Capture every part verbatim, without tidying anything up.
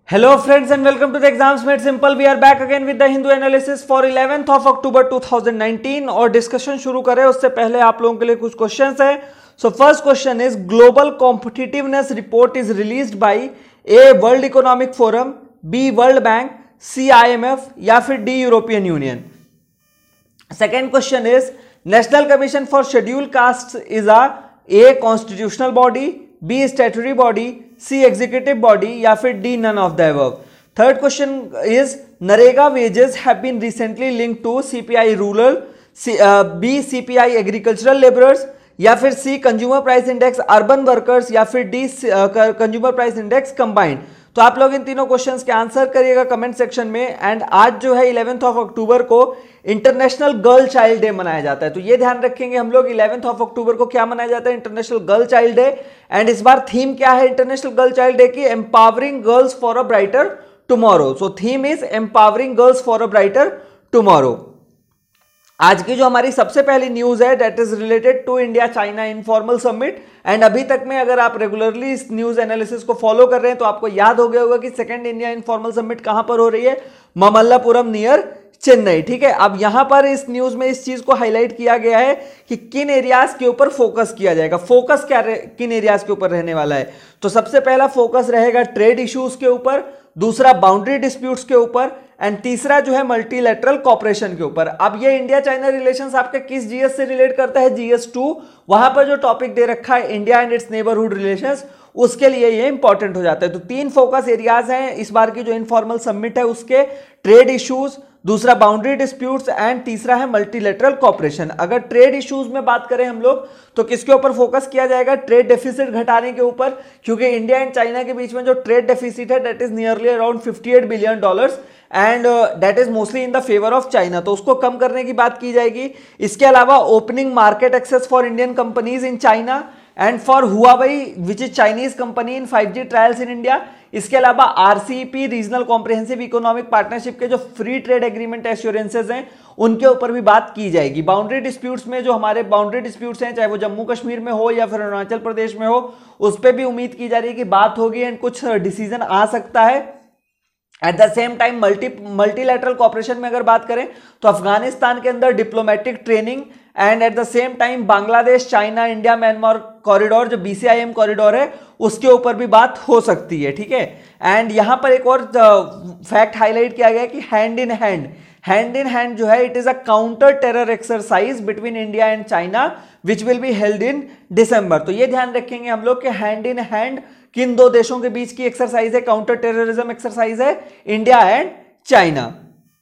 Hello friends and welcome to the Exams Made Simple. We are back again with the Hindu analysis for eleventh of October two thousand nineteen. और discussion शुरू करें उससे पहले आप लोगों के लिए कुछ क्वेश्चंस है. So first question is global competitiveness report is released by a world economic forum, B world bank, C IMF या फिर D European union. Second question is national commission for schedule caste is a a constitutional body, B statutory body, C executive body या फिर D none of the above. Third question is NREGA wages have been recently linked to CPI rural, B CPI agricultural labourers या फिर C consumer price index urban workers या फिर D consumer price index combined. तो आप लोग इन तीनों questions के answer करिएगा कमेंट सेक्शन में. एंड आज जो है इलेवेंथ ऑफ अक्टूबर को इंटरनेशनल गर्ल चाइल्ड डे मनाया जाता है. तो ये ध्यान रखेंगे हम लोग इलेवेंथ ऑफ अक्टूबर को क्या मनाया जाता है, international girl child day. And इस बार थीम क्या है इंटरनेशनल गर्ल चाइल्ड डे की, empowering girls for a brighter tomorrow. So theme is empowering girls for a brighter tomorrow. आज की जो हमारी सबसे पहली न्यूज है that is related to India China informal summit. And अभी तक में अगर आप रेगुलरली इस न्यूज एनालिसिस को फॉलो कर रहे हैं तो आपको याद हो गया होगा कि सेकंड इंडिया इनफॉर्मल समिट कहां पर हो रही है, ममल्लापुरम नियर चेन्नई. ठीक है, अब यहां पर इस न्यूज में इस चीज को हाईलाइट किया गया है कि किन एरियाज के ऊपर फोकस किया जाएगा. फोकस क्या किन एरियाज के ऊपर रहने वाला है, तो सबसे पहला फोकस रहेगा ट्रेड इश्यूज के ऊपर, दूसरा बाउंड्री डिस्प्यूट्स के ऊपर एंड तीसरा जो है मल्टीलैटरल कॉपरेशन के ऊपर. अब ये इंडिया चाइना रिलेशंस आपके किस जीएस से रिलेट करता है, जीएस टू. वहां पर जो टॉपिक दे रखा है India and its neighbourhood relations, उसके लिए ये इंपॉर्टेंट हो जाता है. तो तीन फोकस एरियाज हैं इस बार की जो इनफॉर्मल समिट है उसके, ट्रेड इश्यूज, दूसरा बाउंड्री डिस्प्यूट्स एंड तीसरा है मल्टीलैटरल कॉपरेशन. अगर ट्रेड इश्यूज में बात करें हम लोग तो किसके ऊपर फोकस किया जाएगा, ट्रेड डेफिसिट घटाने के ऊपर, क्योंकि इंडिया एंड चाइना के बीच में जो ट्रेड डेफिसिट है that is nearly around fifty eight billion dollars and that is mostly in the favour of China. तो उसको कम करने की बात की जाएगी. इसके अलावा opening market access for Indian companies in China and for Huawei which is Chinese company in five G trials in India. इसके अलावा RCEP regional comprehensive economic partnership के जो फ्री ट्रेड एग्रीमेंट एश्योरेंसेज हैं उनके ऊपर भी बात की जाएगी. बाउंड्री डिस्प्यूट्स में जो हमारे बाउंड्री डिस्प्यूट्स हैं चाहे वो जम्मू कश्मीर में हो या फिर अरुणाचल प्रदेश में हो, उस पर भी उम्मीद की जा रही है कि बात होगी एंड कुछ डिसीजन आ सकता है. At the same time multi multilateral cooperation में अगर बात करें तो अफगानिस्तान के अंदर diplomatic training and at the same time Bangladesh China India Myanmar corridor जो बीसीआईएम कॉरिडोर है उसके ऊपर भी बात हो सकती है. ठीक है, एंड यहां पर एक और फैक्ट हाईलाइट किया गया कि hand in hand hand in hand जो है it is a counter terror exercise between India and China which will be held in December. तो ये ध्यान रखेंगे हम लोग कि हैंड इन हैंड किन दो देशों के बीच की एक्सरसाइज है, काउंटर टेररिज्म एक्सरसाइज है, India and China.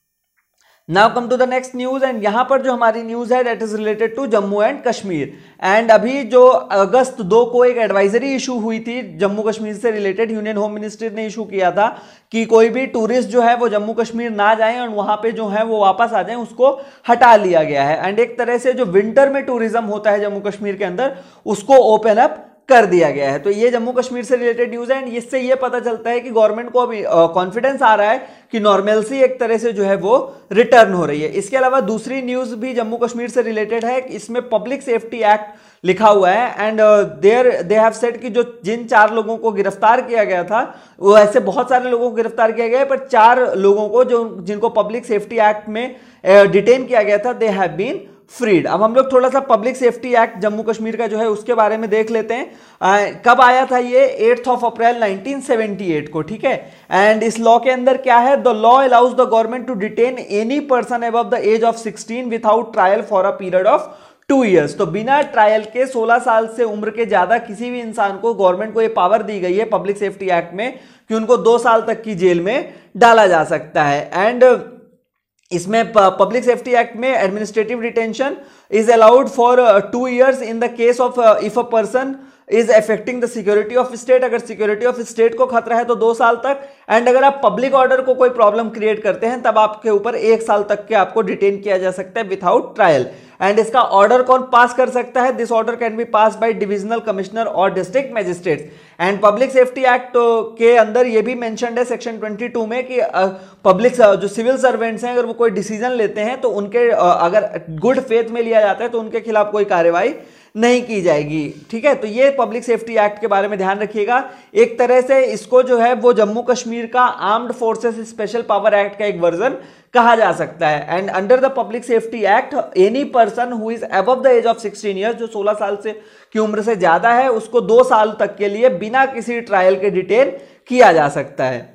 Now come to the next news and यहां पर जो हमारी न्यूज है that is related to Jammu and Kashmir. And अभी जो अगस्त दो को एक एडवाइजरी इशू हुई थी जम्मू कश्मीर से रिलेटेड, यूनियन होम मिनिस्ट्री ने इशू किया था कि कोई भी टूरिस्ट जो है वो जम्मू कश्मीर ना जाए और वहां पे जो है वो वापस आ जाए, उसको हटा लिया गया है. एंड एक तरह से जो विंटर में टूरिज्म होता है जम्मू कश्मीर के अंदर उसको ओपन अप कर दिया गया है. तो ये जम्मू कश्मीर से रिलेटेड न्यूज है एंड इससे ये पता चलता है कि गवर्नमेंट को अभी कॉन्फिडेंस आ रहा है कि नॉर्मलसी एक तरह से जो है वो रिटर्न हो रही है. इसके अलावा दूसरी न्यूज भी जम्मू कश्मीर से रिलेटेड है, इसमें पब्लिक सेफ्टी एक्ट लिखा हुआ है and there they have said कि जो जिन चार लोगों को गिरफ्तार किया गया था वो ऐसे बहुत सारे लोगों को गिरफ्तार किया गया है, पर चार लोगों को जो जिनको पब्लिक सेफ्टी एक्ट में डिटेन किया गया था दे हैव बीन फ्रीड. अब हम लोग थोड़ा सा public safety act Jammu Kashmir का जो है उसके बारे में देख लेते हैं. आ, कब आया था ये, eight of April nineteen seventy eight को. ठीक है, एंड इस लॉ के अंदर क्या है, the law allows the government to detain any person above the age of sixteen without trial for a period of two years. तो बिना ट्रायल के सोलह साल से उम्र के ज्यादा किसी भी इंसान को गवर्नमेंट को ये पावर दी गई है पब्लिक सेफ्टी एक्ट में कि उनको दो साल तक की जेल में डाला जा सकता है. एंड इसमें पब्लिक सेफ्टी एक्ट में administrative detention is allowed for two years in the case of if a person is affecting the security of state. अगर सिक्योरिटी ऑफ स्टेट को खतरा है तो दो साल तक. एंड अगर आप पब्लिक ऑर्डर को कोई प्रॉब्लम क्रिएट करते हैं तब आपके ऊपर एक साल तक के आपको डिटेन किया जा सकता है विदाउट ट्रायल. एंड इसका ऑर्डर कौन पास कर सकता है, this order can be pass by divisional commissioner और district magistrates. And public safety act के अंदर ये भी मेंशन्ड है सेक्शन ट्वेंटी टू में कि पब्लिक जो सिविल सर्वेंट्स हैं अगर वो कोई डिसीजन लेते हैं तो उनके अगर गुड फेथ में लिया जाता है तो उनके खिलाफ कोई कार्रवाई नहीं की जाएगी। ठीक है, तो ये पब्लिक सेफ्टी एक्ट के बारे में ध्यान रखिएगा। एक तरह से इसको जो है वो जम्मू कश्मीर का armed forces special power act का एक वर्जन कहा जा सकता है। And under the public safety act any person who is above the age of sixteen years, जो सोलह साल से की उम्र से ज्यादा है, उसको दो साल तक के लिए बिना किसी ट्रायल के डिटेन किया जा सकता है।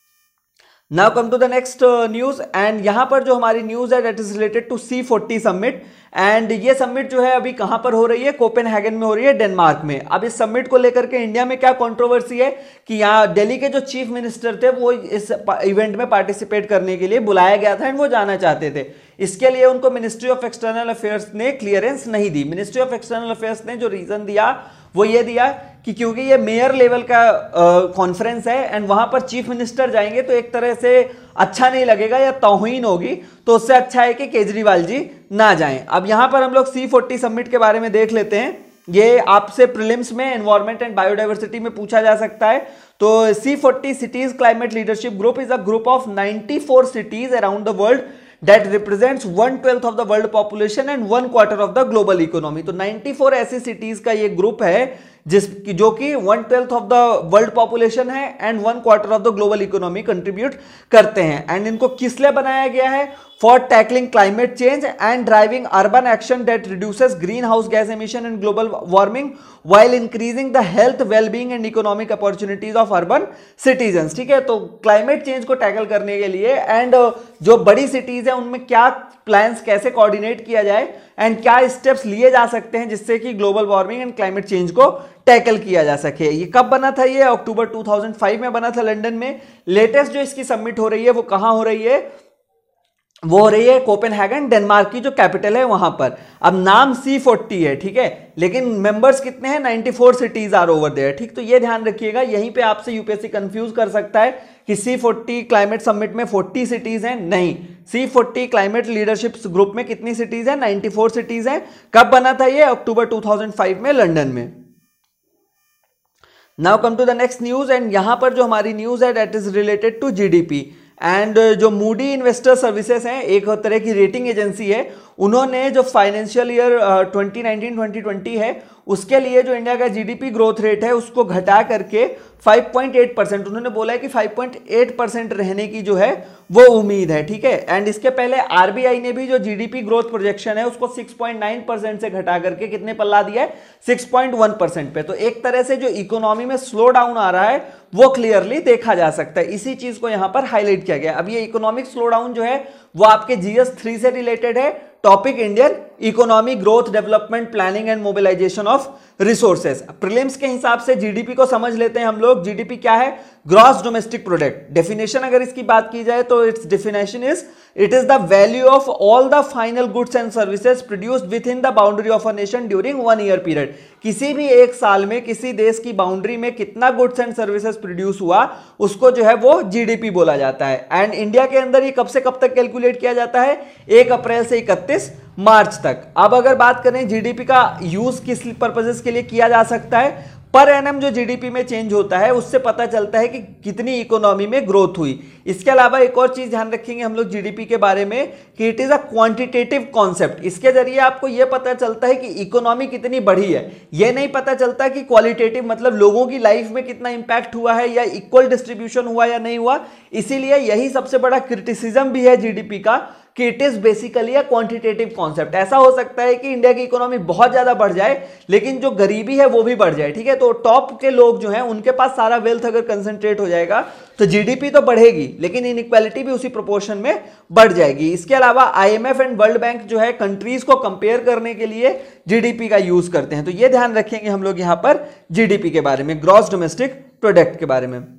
Now come to the next news, and यहां पर जो हमारी न्यूज है that is related to C forty summit. And ये समिट जो है अभी कहां पर हो रही है, कोपेनहेगन में हो रही है, डेनमार्क में। अब इस समिट को लेकर के इंडिया में क्या कंट्रोवर्सी है कि यहाँ दिल्ली के जो चीफ मिनिस्टर थे वो इस इवेंट में पार्टिसिपेट करने के लिए बुलाया गया था एंड वो जाना चाहते थे। इसके लिए उनको मिनिस्ट्री ऑफ एक्सटर्नल अफेयर्स ने क्लियरेंस नहीं दी। मिनिस्ट्री ऑफ एक्सटर्नल अफेयर्स ने जो रीजन दिया वो ये दिया कि क्योंकि ये मेयर लेवल का कॉन्फ्रेंस है एंड वहां पर चीफ मिनिस्टर जाएंगे तो एक तरह से अच्छा नहीं लगेगा या तौहीन होगी, तो उससे अच्छा है कि केजरीवाल जी ना जाएं। अब यहां पर हम लोग सी फोर्टी समिट के बारे में देख लेते हैं। ये आपसे प्रीलिम्स में एनवायरमेंट एंड बायोडाइवर्सिटी में पूछा जा सकता है। तो C forty cities climate leadership group is a group of ninety four cities around the world that represents one twelfth of the world population and one quarter of the global economy। तो ninety four ऐसी cities का ये group है जिस जो कि one twelfth of the world population है and one quarter of the global economy contribute करते हैं। एंड इनको किस लिए बनाया गया है, for tackling climate change and driving urban action that reduces green house gas emission and global warming while increasing the health well-being and economic opportunities of urban citizens। ठीक है, तो क्लाइमेट चेंज को टैकल करने के लिए and जो बड़ी cities है उनमें क्या प्लान्स कैसे कोऑर्डिनेट किया जाए एंड क्या स्टेप्स लिए जा सकते हैं जिससे कि global warming and climate change को टैकल किया जा सके। ये कब बना था, ये अक्टूबर टू थाउजेंड फाइव में बना था लंदन में। लेटेस्ट जो इसकी समिट हो रही है वो कहां हो रही है, वो हो रही है कोपेनहेगन, डेनमार्क की जो कैपिटल है वहां पर। अब नाम सी फोर्टी है, ठीक है, लेकिन मेंबर्स कितने हैं, ninety four cities are over there. ठीक, तो ये ध्यान रखिएगा, यहीं पे आपसे यूपीएससी कंफ्यूज कर सकता है कि सी फोर्टी क्लाइमेट समिट में फोर्टी सिटीज हैं। नहीं, C forty climate leadership group में कितनी सिटीज हैं, नाइंटी फोर सिटीज हैं। कब बना था ये, अक्टूबर टू थाउजेंड फाइव में लंदन में। Now come to the next news, and यहां पर जो हमारी न्यूज है that is related to GDP. And जो मूडी इन्वेस्टर सर्विसेज हैं, एक तरह की रेटिंग एजेंसी है, उन्होंने जो financial year twenty nineteen twenty twenty है उसके लिए जो इंडिया का जीडीपी ग्रोथ रेट है उसको घटा करके फाइव पॉइंट एट परसेंट उन्होंने बोला है कि फाइव पॉइंट एट परसेंट रहने की जो है वो उम्मीद है। ठीक है, एंड इसके पहले आरबीआई ने भी जो जीडीपी ग्रोथ प्रोजेक्शन है उसको सिक्स पॉइंट नाइन परसेंट से घटा करके कितने पर ला दिया है, सिक्स पॉइंट वन परसेंट पे। तो एक तरह से जो इकोनॉमी में स्लो डाउन आ रहा है वो क्लियरली देखा जा सकता है। इसी चीज को यहां पर हाईलाइट किया गया। अब ये इकोनॉमिक स्लो डाउन जो है वो आपके जीएस थ्री से रिलेटेड है, topic Indian economy growth development planning and mobilisation of resources. Prelims के हिसाब से जीडीपी को समझ लेते हैं हम लोग। जीडीपी क्या है, ग्रॉस डोमेस्टिक प्रोडक्ट। डेफिनेशन अगर इसकी बात की जाए तो its definition is it is the value of all the final goods and services produced within the boundary of a nation during one year period. किसी भी एक साल में किसी देश की बाउंड्री में कितना गुड्स एंड सर्विसेज प्रोड्यूस हुआ उसको जो है वो जीडीपी बोला जाता है। एंड इंडिया के अंदर ये कब से कब तक कैलकुलेट किया जाता है, एक अप्रैल से इकतीस मार्च तक। अब अगर बात करें जीडीपी का यूज किस पर्पसेस के लिए किया जा सकता है, पर एनम जो जीडीपी में चेंज होता है उससे पता चलता है कि कितनी इकोनॉमी में ग्रोथ हुई। इसके अलावा एक और चीज ध्यान रखेंगे हम लोग जीडीपी के बारे में कि it is a quantitative concept. इसके जरिए आपको यह पता चलता है कि इकोनॉमी कितनी बढ़ी है, यह नहीं पता चलता कि क्वालिटेटिव मतलब लोगों की लाइफ में कितना इंपैक्ट हुआ है या इक्वल डिस्ट्रीब्यूशन हुआ या नहीं हुआ। इसीलिए यही सबसे बड़ा क्रिटिसिज्म भी है जीडीपी का कि it is basically a quantitative concept. ऐसा हो सकता है कि इंडिया की इकोनॉमी बहुत ज्यादा बढ़ जाए लेकिन जो गरीबी है वो भी बढ़ जाए। ठीक है, तो टॉप के लोग जो हैं उनके पास सारा वेल्थ अगर कंसंट्रेट हो जाएगा तो जीडीपी तो बढ़ेगी लेकिन इनइक्वालिटी भी उसी प्रोपोर्शन में बढ़ जाएगी। इसके अलावा आईएमएफ एंड वर्ल्ड बैंक जो है कंट्रीज को कंपेयर करने के लिए जीडीपी का यूज करते हैं। तो ये ध्यान रखेंगे हम लोग यहां पर जीडीपी के बारे में, ग्रॉस डोमेस्टिक प्रोडक्ट के बारे में।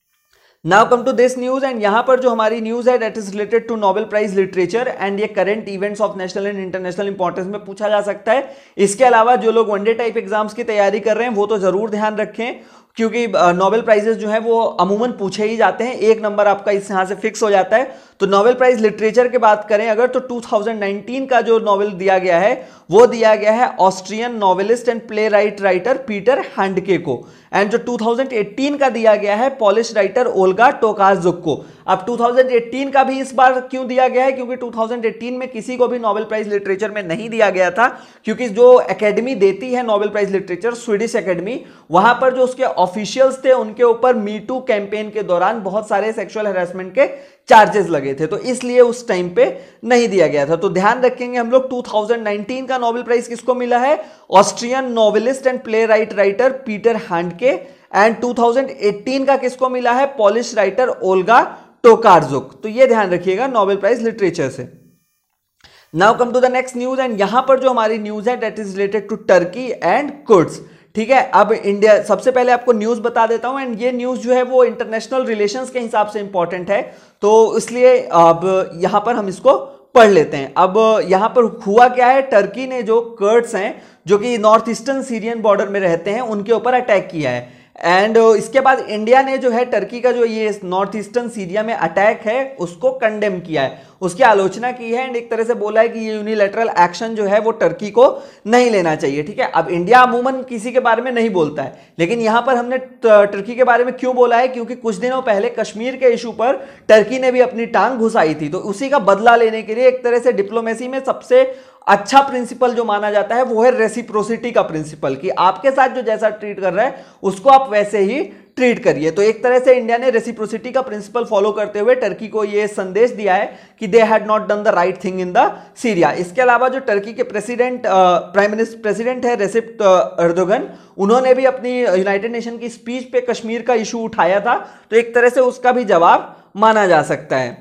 Now come to this news, and यहां पर जो हमारी न्यूज है that is related to Nobel prize literature and ये current events of national and international importance में पूछा जा सकता है। इसके अलावा जो लोग वनडे टाइप एग्जाम्स की तैयारी कर रहे हैं वो तो जरूर ध्यान रखें क्योंकि नोबेल प्राइजेस जो है वो अमूमन पूछे ही जाते हैं, एक नंबर आपका इस यहां से फिक्स हो जाता है। तो नोबेल प्राइज लिटरेचर की बात करें अगर तो टू थाउजेंड नाइंटीन का जो नोबेल दिया गया है वो दिया गया है Austrian novelist and playwright writer Peter Handke को। एंड जो टू थाउजेंड एटीन का दिया गया है पोलिश राइटर ओल्गा टोकार्जुक को। अब टू थाउजेंड एटीन का भी इस बार क्यों दिया गया है, क्योंकि टू थाउजेंड एटीन में किसी को भी नोबेल प्राइज लिटरेचर में नहीं दिया गया था, क्योंकि जो एकेडमी देती है Nobel prize literature, Swedish Academy, वहां पर जो उसके ऑफिशियल्स थे उनके ऊपर मी टू कैंपेन के दौरान बहुत सारे सेक्सुअल हैरेसमेंट के चार्जेस लगे थे, तो इसलिए उस टाइम पे नहीं दिया गया था। तो ध्यान रखेंगे हम लोग टू थाउजेंड नाइनटीन का नोबेल प्राइज किसको मिला है, Austrian novelist and playwright writer Peter Handke, and two thousand eighteen का किसको मिला है, पोलिश राइटर ओल्गा टोकार्जुक। तो ये ध्यान रखिएगा नोबेल प्राइज लिटरेचर से। Now come to the next news, and यहां पर जो हमारी न्यूज है that is related to Turkey and Kurds. ठीक है, अब इंडिया, सबसे पहले आपको न्यूज बता देता हूं, एंड ये न्यूज जो है वो इंटरनेशनल रिलेशंस के हिसाब से इंपॉर्टेंट है, तो इसलिए अब यहां पर हम इसको पढ़ लेते हैं। अब यहां पर हुआ क्या है, टर्की ने जो कर्ड्स हैं जो कि नॉर्थ ईस्टर्न सीरियन बॉर्डर में रहते हैं उनके ऊपर अटैक किया है, एंड इसके बाद इंडिया ने जो है टर्की का जो ये नॉर्थ ईस्टर्न सीरिया में अटैक है उसको कंडेम किया है, उसकी आलोचना की है, एंड एक तरह से बोला है कि ये यूनिलैटरल एक्शन जो है वो टर्की को नहीं लेना चाहिए। ठीक है, अब इंडिया अमूमन किसी के बारे में नहीं बोलता है, लेकिन यहां पर हमने टर्की के बारे में क्यों बोला है, क्योंकि कुछ दिनों पहले कश्मीर के इशू पर टर्की ने भी अपनी टांग घुसाई थी, तो उसी का बदला लेने के लिए एक तरह से डिप्लोमेसी में सबसे अच्छा प्रिंसिपल जो माना जाता है वो है रेसिप्रोसिटी का प्रिंसिपल, कि आपके साथ जो जैसा ट्रीट कर रहा है उसको आप वैसे ही ट्रीट करिए। तो एक तरह से इंडिया ने रेसिप्रोसिटी का प्रिंसिपल फॉलो करते हुए टर्की को यह संदेश दिया है कि they had not done the right thing in the Syria. इसके अलावा जो टर्की के प्रेसिडेंट प्राइम मिनिस्टर प्रेसिडेंट है रेसिप एर्दोगन, उन्होंने भी अपनी यूनाइटेड नेशन की स्पीच पे कश्मीर का इशू उठाया था, तो एक तरह से उसका भी जवाब माना जा सकता है।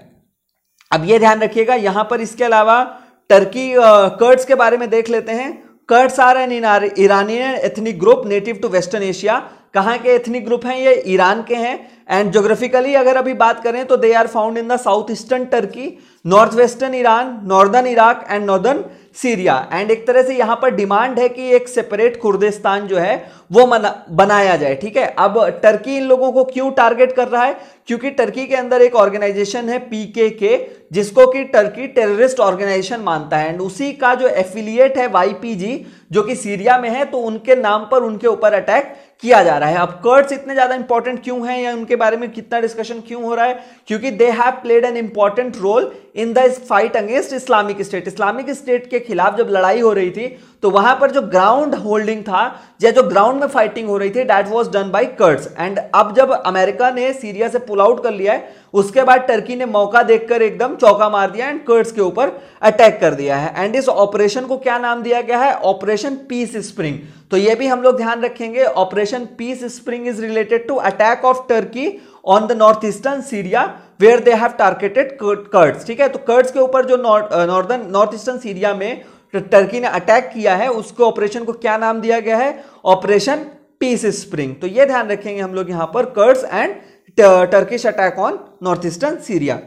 अब यह ध्यान रखिएगा यहां पर, इसके अलावा टर्की कर्ड्स के बारे में देख लेते हैं। Kurds are an Iranian ethnic group native to western Asia. कहाँ के एथनिक ग्रुप हैं ये, ईरान के हैं, एंड ज्योग्राफिकली अगर अभी बात करें तो they are found in the south eastern Turkey, north western Iran, northern Iraq and northern Syria. And एक तरह से यहां पर डिमांड है कि एक सेपरेट कुर्दिस्तान जो है वो बनाया जाए। ठीक है, अब टर्की इन लोगों को क्यों टारगेट कर रहा है, क्योंकि टर्की के अंदर एक ऑर्गेनाइजेशन है पीकेके जिसको कि टर्की टेररिस्ट ऑर्गेनाइजेशन मानता है, एंड उसी का जो एफिलिएट है वाईपीजी जो कि सीरिया में है, तो उनके नाम पर उनके ऊपर अटैक किया जा रहा है। अब कर्ड्स इतने ज्यादा इंपॉर्टेंट क्यों हैं या उनके बारे में कितना डिस्कशन क्यों हो रहा है, क्योंकि they have played an important role in the fight against Islamic State. Islamic State के खिलाफ जब लड़ाई हो रही थी तो वहां पर जो ग्राउंड होल्डिंग था या जो ग्राउंड में फाइटिंग हो रही थी that was done by Kurds. And अब जब अमेरिका ने सीरिया से पुल आउट कर लिया है उसके बाद टर्की ने मौका देखकर एकदम चौका मार दिया एंड कर्ड्स के ऊपर अटैक कर दिया है। एंड इस ऑपरेशन को क्या नाम दिया गया है, ऑपरेशन पीस स्प्रिंग। तो ये भी हम लोग ध्यान रखेंगे, Operation Peace Spring is related to attack of Turkey on the north eastern Syria where they have targeted Kurds. ठीक है, तो कर्ड्स के ऊपर जो नॉर्दर्न नॉर्थ ईस्टर्न सीरिया में टर्की ने अटैक किया है उसको ऑपरेशन को क्या नाम दिया गया है, ऑपरेशन पीस स्प्रिंग। तो ये ध्यान रखेंगे हम लोग यहां पर, Kurds and Turkish attack on north eastern Syria.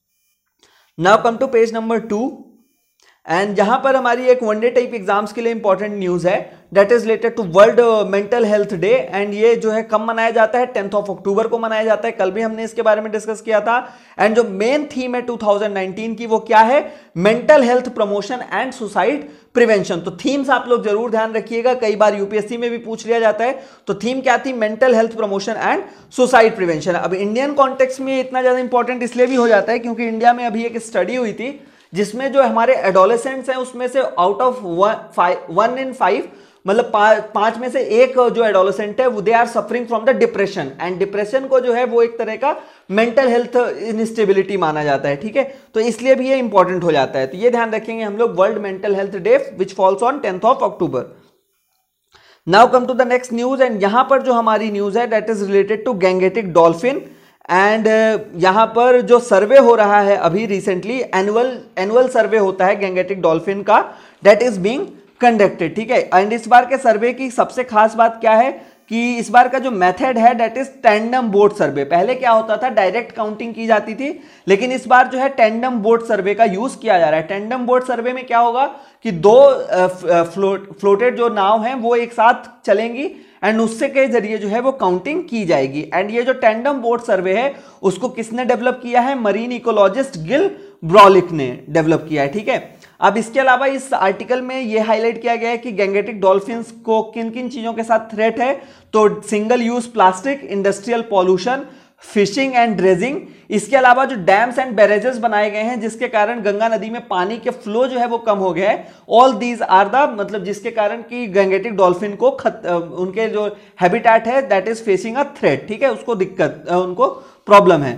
Now come to page number two, and यहां पर हमारी एक वनडे टाइप एग्जाम्स के लिए इंपॉर्टेंट न्यूज है that is related to World Mental Health Day. And ये जो है कब मनाया जाता है, टेंथ ऑफ अक्टूबर को मनाया जाता है, कल भी हमने इसके बारे में डिस्कस किया था। एंड जो मेन थीम है टू थाउजेंड नाइनटीन की वो क्या है, mental health promotion and suicide prevention. तो थीम्स आप लोग जरूर ध्यान रखिएगा, कई बार यूपीएससी में भी पूछ लिया जाता है। तो थीम क्या थी, mental health promotion and suicide prevention. अब इंडियन कॉन्टेक्स्ट में इतना ज्यादा इंपॉर्टेंट इसलिए भी हो जाता है क्योंकि इंडिया में अभी एक स्टडी हुई थी जिसमें जो हमारे एडोलेसेंट्स हैं उसमें से out of one in five मतलब पांच में से एक जो एडोलेसेंट है वो they are suffering from the depression, and depression को जो है वो एक तरह का मेंटल हेल्थ इनस्टेबिलिटी माना जाता है। ठीक है, तो इसलिए भी ये इंपॉर्टेंट हो जाता है। तो ये ध्यान रखेंगे हम लोग, World Mental Health Day which falls on tenth of October. Now come to the next news, and यहां पर जो हमारी न्यूज है that is related to Gangetic dolphin. And uh, यहां पर जो सर्वे हो रहा है अभी रिसेंटली, एनुअल एनुअल सर्वे होता है गैंगेटिक डॉल्फिन का, दैट इज बीइंग कंडक्टेड। ठीक है, एंड इस बार के सर्वे की सबसे खास बात क्या है कि इस बार का जो मेथड है that is tandem boat survey. पहले क्या होता था, डायरेक्ट काउंटिंग की जाती थी, लेकिन इस बार जो है टैंडम बोट सर्वे का यूज किया जा रहा है। टैंडम बोट सर्वे में क्या होगा कि दो फ्लोट फ्लोटेड जो नाव हैं वो एक साथ चलेंगी एंड उससे के जरिए जो है वो काउंटिंग की जाएगी। एंड ये जो टैंडम बोट सर्वे है उसको किसने डेवलप किया है, मरीन इकोलॉजिस्ट गिल ब्रॉलिक ने डेवलप किया है। ठीक है, अब इसके अलावा इस आर्टिकल में ये हाईलाइट किया गया है कि गैंगेटिक डॉल्फिन्स को किन किन चीजों के साथ थ्रेट है, तो single use plastic, industrial pollution, fishing and dredging, इसके अलावा जो डैम्स एंड बैरेजेस बनाए गए हैं जिसके कारण गंगा नदी में पानी के फ्लो जो है वो कम हो गया है, ऑल दीज आर द मतलब जिसके कारण कि गैंगेटिक डॉल्फिन को खत, उनके जो हैबिटेट है that is facing a threat, ठीक है, उसको दिक्कत उनको प्रॉब्लम है।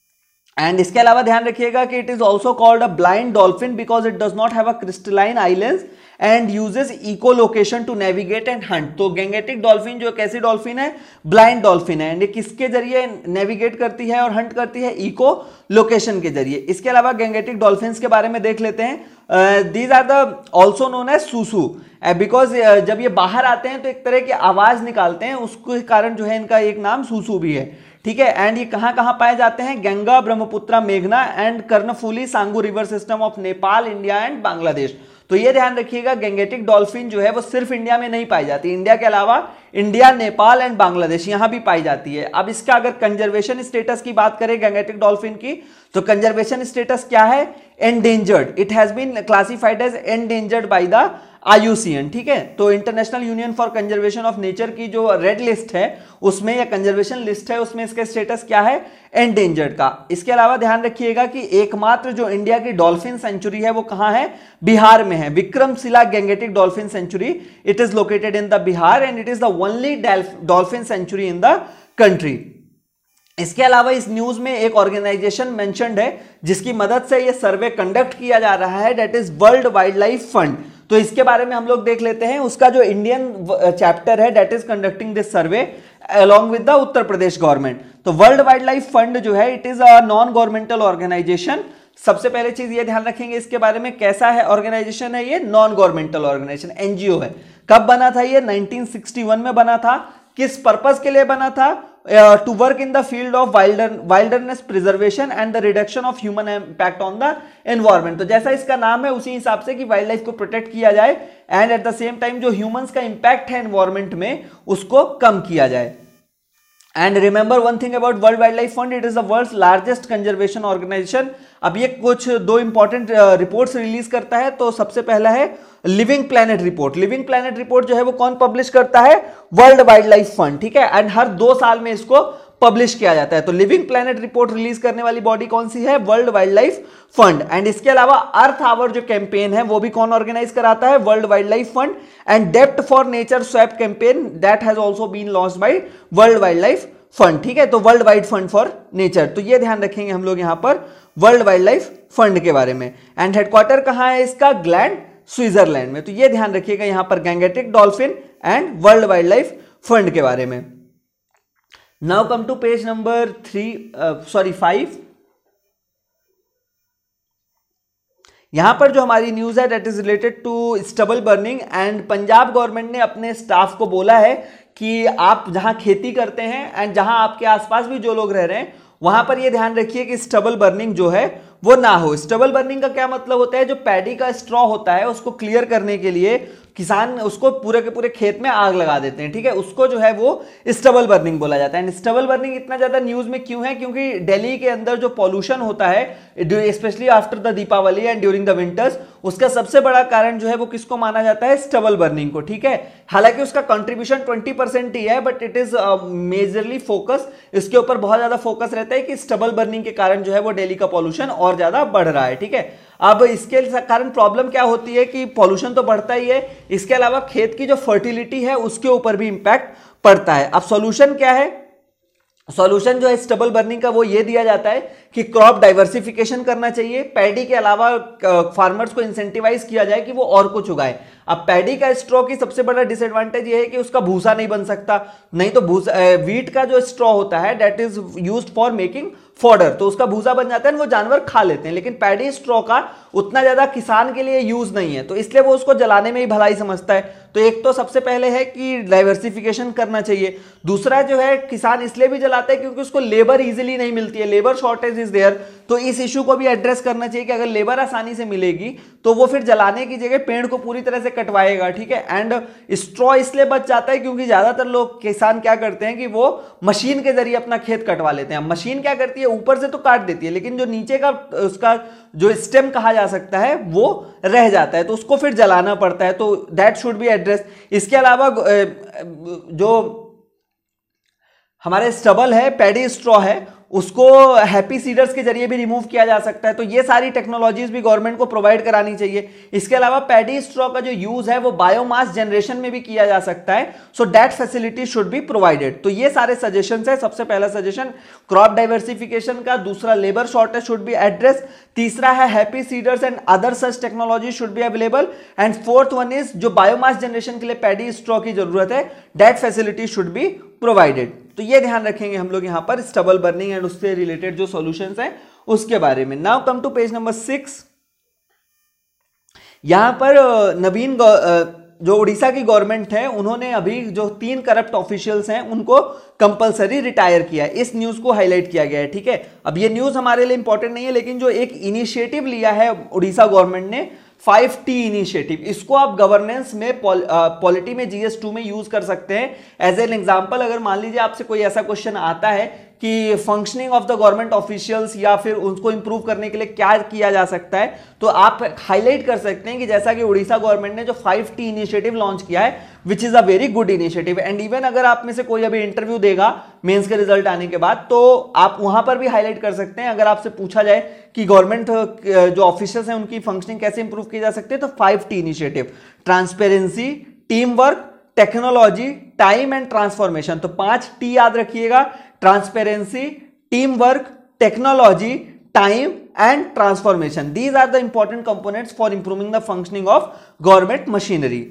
एंड इसके अलावा ध्यान रखिएगा कि it is also called a blind dolphin because it does not have a crystalline eye lens and uses echolocation to navigate and hunt. तो गैंगेटिक डॉल्फिन जो कैसी डॉल्फिन है, ब्लाइंड डॉल्फिन है, एंड ये किसके जरिए नेविगेट करती है और हंट करती है, इको लोकेशन के जरिए। इसके अलावा गैंगेटिक डॉल्फिन्स के बारे में देख लेते हैं। These are the also known as susu because जब ये बाहर आते हैं तो एक तरह की आवाज निकालते हैं, उसके कारण जो है इनका एक नाम सूसू भी है, ठीक है। एंड ये कहां कहां पाए जाते हैं, गंगा, ब्रह्मपुत्रा, मेघना and Karnaphuli Sangu river system of Nepal, India and Bangladesh. तो ये ध्यान रखिएगा गैंगेटिक डॉल्फिन जो है वो सिर्फ इंडिया में नहीं पाई जाती, इंडिया के अलावा इंडिया, नेपाल एंड बांग्लादेश यहां भी पाई जाती है। अब इसका अगर कंजर्वेशन स्टेटस की बात करें गैंगेटिक डॉल्फिन की, तो कंजर्वेशन स्टेटस क्या है, endangered, it has been classified as endangered by the I U C N, ठीक है। तो International Union for Conservation of Nature की जो रेड लिस्ट है उसमें या कंजर्वेशन लिस्ट है उसमें इसका स्टेटस क्या है, एंडेंजर्ड का। इसके अलावा ध्यान रखिएगा कि एकमात्र जो इंडिया की डॉल्फिन सेंचुरी है वो कहां है, बिहार में है, Vikramshila Gangetic dolphin sanctuary, it is located in the Bihar and it is the only dolphin sanctuary in the country. इसके अलावा इस न्यूज में एक ऑर्गेनाइजेशन मेंशन्ड है जिसकी मदद से यह सर्वे कंडक्ट किया जा रहा है, that is World Wildlife Fund. तो इसके बारे में हम लोग देख लेते हैं, उसका जो इंडियन चैप्टर है that is conducting this survey along with the Uttar Pradesh government. तो वर्ल्ड वाइल्ड लाइफ फंड जो है it is a non governmental organisation. सबसे पहले चीज ये ध्यान रखेंगे इसके बारे में, कैसा है ऑर्गेनाइजेशन है ये, नॉन गवर्नमेंटल ऑर्गेनाइजेशन, एनजीओ है। कब बना था ये, नाइनटीन सिक्सटी वन में बना था। किस पर्पस के लिए बना था, to work in the field of wilderness preservation and the reduction of human impact on the environment. तो जैसा इसका नाम है उसी हिसाब से कि वाइल्ड लाइफ को प्रोटेक्ट किया जाए and at the same time जो ह्यूमंस का इंपैक्ट है एनवायरमेंट में उसको कम किया जाए। And remember one thing about World Wildlife Fund, it is the world's largest conservation organisation. अब ये कुछ दो इंपॉर्टेंट रिपोर्ट्स रिलीज करता है। तो सबसे पहला है Living Planet Report. Living Planet Report जो है वो कौन पब्लिश करता है, वर्ल्ड वाइल्ड लाइफ फंड, ठीक है। एंड हर दो साल में इसको पब्लिश किया जाता है। तो लिविंग प्लैनेट रिपोर्ट रिलीज करने वाली बॉडी कौन सी है, World Wildlife Fund. And इसके अलावा अर्थ आवर जो कैंपेन है वो भी कौन ऑर्गेनाइज कराता है, World Wildlife Fund. And depth for nature swap campaign that has also been launched by World Wildlife Fund, ठीक है। तो World Wide Fund for Nature, तो ये ध्यान रखेंगे हम लोग यहां पर वर्ल्ड वाइल्ड लाइफ फंड के बारे में। एंड हेडक्वार्टर कहां है इसका, ग्लैंड, स्विट्जरलैंड में। तो ये ध्यान रखिएगा यहां पर Gangetic dolphin and World Wildlife Fund के बारे में। Now come to page number three sorry five. यहां पर जो हमारी न्यूज है that is related to stubble burning. And Punjab government ने अपने स्टाफ को बोला है कि आप जहां खेती करते हैं एंड जहां आपके आसपास भी जो लोग रह रहे हैं वहां पर ये ध्यान रखिए कि स्टबल बर्निंग जो है वो ना हो। स्टबल बर्निंग का क्या मतलब होता है, जो पैडी का स्ट्रॉ होता है उसको क्लियर करने के लिए किसान उसको पूरे के पूरे खेत में आग लगा देते हैं, ठीक है, उसको जो है वो स्टबल बर्निंग बोला जाता है। एंड स्टबल बर्निंग इतना ज्यादा न्यूज में क्यों है, क्योंकि दिल्ली के अंदर जो पॉल्यूशन होता है specially after the Deepawali and during the winters, उसका सबसे बड़ा कारण जो है वो किसको माना जाता है, स्टबल बर्निंग को, ठीक है। हालांकि उसका कंट्रीब्यूशन ट्वेंटी परसेंट ही है but it is majorly focus, इसके ऊपर बहुत ज्यादा फोकस रहता है कि स्टबल बर्निंग के कारण जो है वो दिल्ली का पॉल्यूशन और ज्यादा बढ़ रहा है, ठीक है। अब इसके कारण प्रॉब्लम क्या होती है कि पॉल्यूशन तो बढ़ता ही है, इसके अलावा खेत की जो फर्टिलिटी है उसके ऊपर भी इंपैक्ट पड़ता है। अब सॉल्यूशन क्या है, सॉल्यूशन जो है स्टबल बर्निंग का वो ये दिया जाता है कि क्रॉप डाइवर्सिफिकेशन करना चाहिए, पैडी के अलावा फार्मर्स को इंसेंटिवाइज किया जाए कि वो और कुछ उगाए। अब पैडी का स्ट्रॉ की सबसे बड़ा डिसएडवांटेज ये है कि उसका भूसा नहीं बन सकता, नहीं तो भूसा वीट का जो स्ट्रॉ होता है that is used for making fodder, तो उसका भूसा बन जाता है, वो जानवर खा लेते हैं, लेकिन पैडी स्ट्रॉ का उतना ज्यादा किसान के लिए यूज नहीं है, तो इसलिए वो उसको जलाने में ही भलाई समझता है। तो एक तो सबसे पहले है कि डाइवर्सिफिकेशन करना चाहिए, दूसरा जो है किसान इसलिए भी जलाता है क्योंकि उसको लेबर इजीली नहीं मिलती है, लेबर शॉर्टेज इज देयर, तो इस इशू को भी एड्रेस करना चाहिए कि अगर लेबर आसानी से मिलेगी तो वो फिर जलाने की जगह पेड़ को पूरी तरह से कटवाएगा, ठीक है। एंड स्ट्रॉ इसलिए बच जाता है क्योंकि ज्यादातर लोग किसान क्या करते हैं कि वो मशीन के जरिए अपना खेत कटवा लेते हैं। मशीन क्या करती है, ऊपर से तो काट देती है लेकिन जो नीचे का उसका जो स्टेम कहा जा सकता है वो रह जाता है, तो उसको फिर जलाना पड़ता है, तो दैट शुड बी एड्रेस। इसके अलावा जो हमारे स्टबल है, पैडी स्ट्रॉ है, उसको हैप्पी सीडर्स के जरिए भी रिमूव किया जा सकता है, तो ये सारी टेक्नोलॉजीज भी गवर्नमेंट को प्रोवाइड करानी चाहिए। इसके अलावा पैडी स्ट्रॉ का जो यूज है वो बायोमास जनरेशन में भी किया जा सकता है, so that facility should be provided. तो ये सारे सजेशंस है। सबसे पहला सजेशन क्रॉप डाइवर्सिफिकेशन का, दूसरा labour shortage should be address, तीसरा है happy seeders and other such technology should be available, and fourth one is जो बायोमास जनरेशन के लिए पैडी स्ट्रॉ की जरूरत है, that facility should be provided. तो ये ध्यान रखेंगे हम लोग यहाँ पर स्टबल बर्निंग एंड उससे रिलेटेड जो सॉल्यूशंस हैं उसके बारे में। Now come to page number six. यहां पर नवीन जो उड़ीसा की गवर्नमेंट है उन्होंने अभी जो तीन करप्ट ऑफिशियल्स हैं उनको कंपलसरी रिटायर किया है, इस न्यूज को हाईलाइट किया गया है। ठीक है, अब ये न्यूज हमारे लिए इंपॉर्टेंट नहीं है, लेकिन जो एक इनिशिएटिव लिया है उड़ीसा गवर्नमेंट ने, फाइव टी इनिशिएटिव, इसको आप गवर्नेंस में पॉलिटी में जीएस टू में यूज कर सकते हैं एज एन एग्जांपल। अगर मान लीजिए आपसे कोई ऐसा क्वेश्चन आता है कि functioning of the government officials या फिर उनको इंप्रूव करने के लिए क्या किया जा सकता है, तो आप हाईलाइट कर सकते हैं कि जैसा कि उड़ीसा गवर्नमेंट ने जो फाइव टी इनिशिएटिव लॉन्च किया है, which is a very good initiative. And even अगर आप में से कोई अभी इंटरव्यू देगा मेंस के रिजल्ट आने के बाद, तो आप वहां पर भी हाईलाइट कर सकते हैं। अगर आपसे पूछा जाए कि गवर्नमेंट जो ऑफिशियल्स हैं उनकी फंक्शनिंग कैसे इंप्रूव की जा सकती है, तो five T initiative, transparency, team work, technology, time and transformation. तो पांच टी याद रखिएगा, transparency, team work, technology, time and transformation. These are the important components for improving the functioning of government machinery.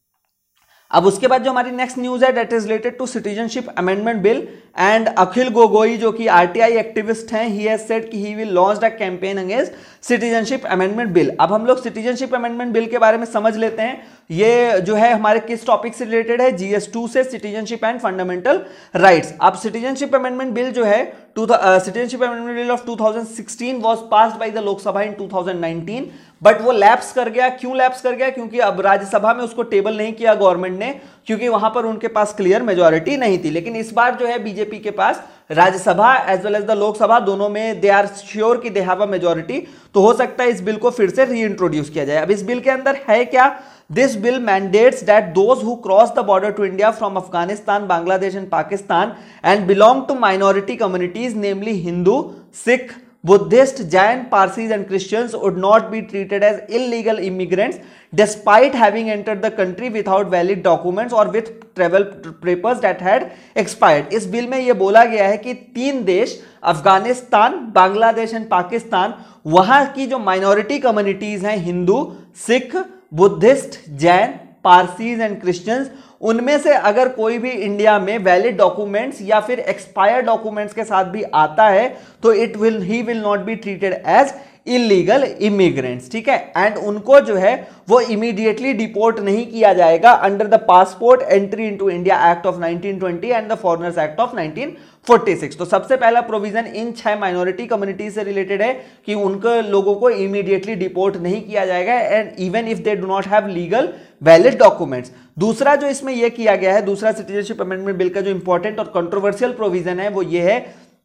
अब उसके बाद जो हमारी नेक्स्ट न्यूज है that is related to Citizenship Amendment Bill, and Akhil Gogoi जो कि आरटीआई एक्टिविस्ट हैं, he has said कि he will launch a campaign against Citizenship Amendment Bill. अब हम लोग सिटीजनशिप अमेंडमेंट बिल के बारे में समझ लेते हैं। ये जो है हमारे किस टॉपिक से रिलेटेड है, जीएस टू से, सिटीजनशिप एंड फंडामेंटल राइट्स। अब सिटीजनशिप अमेंडमेंट बिल जो है Citizenship Amendment Bill of two thousand sixteen was passed by the Lok Sabha in two thousand nineteen, but वो लैप्स कर गया। क्यों लैप्स कर गया? क्योंकि अब राज्यसभा में उसको टेबल नहीं किया गवर्नमेंट ने, क्योंकि वहां पर उनके पास क्लियर मेजॉरिटी नहीं थी। लेकिन इस बार जो है बीजेपी के पास Rajya Sabha as well as the Lok Sabha दोनों में दे आर श्योर कि दे हैव अ मेजॉरिटी, तो हो सकता है इस बिल को फिर से रीइंट्रोड्यूस किया जाए। अब इस बिल के अंदर है क्या? This bill mandates that those who cross the border to India from Afghanistan, Bangladesh and Pakistan and belong to minority communities, namely Hindu, Sikh, Buddhist, Jain, Parsis and Christians would not be treated as illegal immigrants despite having entered the country without valid documents or with travel papers that had expired। इस bill में ये बोला गया है कि तीन देश, Afghanistan, Bangladesh and Pakistan, वहां की जो माइनॉरिटी कम्युनिटीज हैं, Hindu, Sikh, Buddhist, Jain, Parsis and Christians, उनमें से अगर कोई भी इंडिया में वैलिड डॉक्यूमेंट्स या फिर एक्सपायर्ड डॉक्यूमेंट्स के साथ भी आता है तो it will he will not be treated as illegal immigrants. ठीक है, एंड उनको जो है वो इमीडिएटली डिपोर्ट नहीं किया जाएगा under the Passport Entry into India Act of nineteen twenty and the Foreigners Act of nineteen forty six. तो सबसे पहला प्रोविजन इन छह माइनॉरिटी कम्युनिटी से रिलेटेड है कि उनके लोगों को इमीडिएटली डिपोर्ट नहीं किया जाएगा, and even if they do not have legal valid documents. दूसरा जो इसमें यह किया गया है, दूसरा सिटीजनशिप अमेंडमेंट बिल का जो इंपॉर्टेंट और कंट्रोवर्शियल प्रोविजन है वो ये है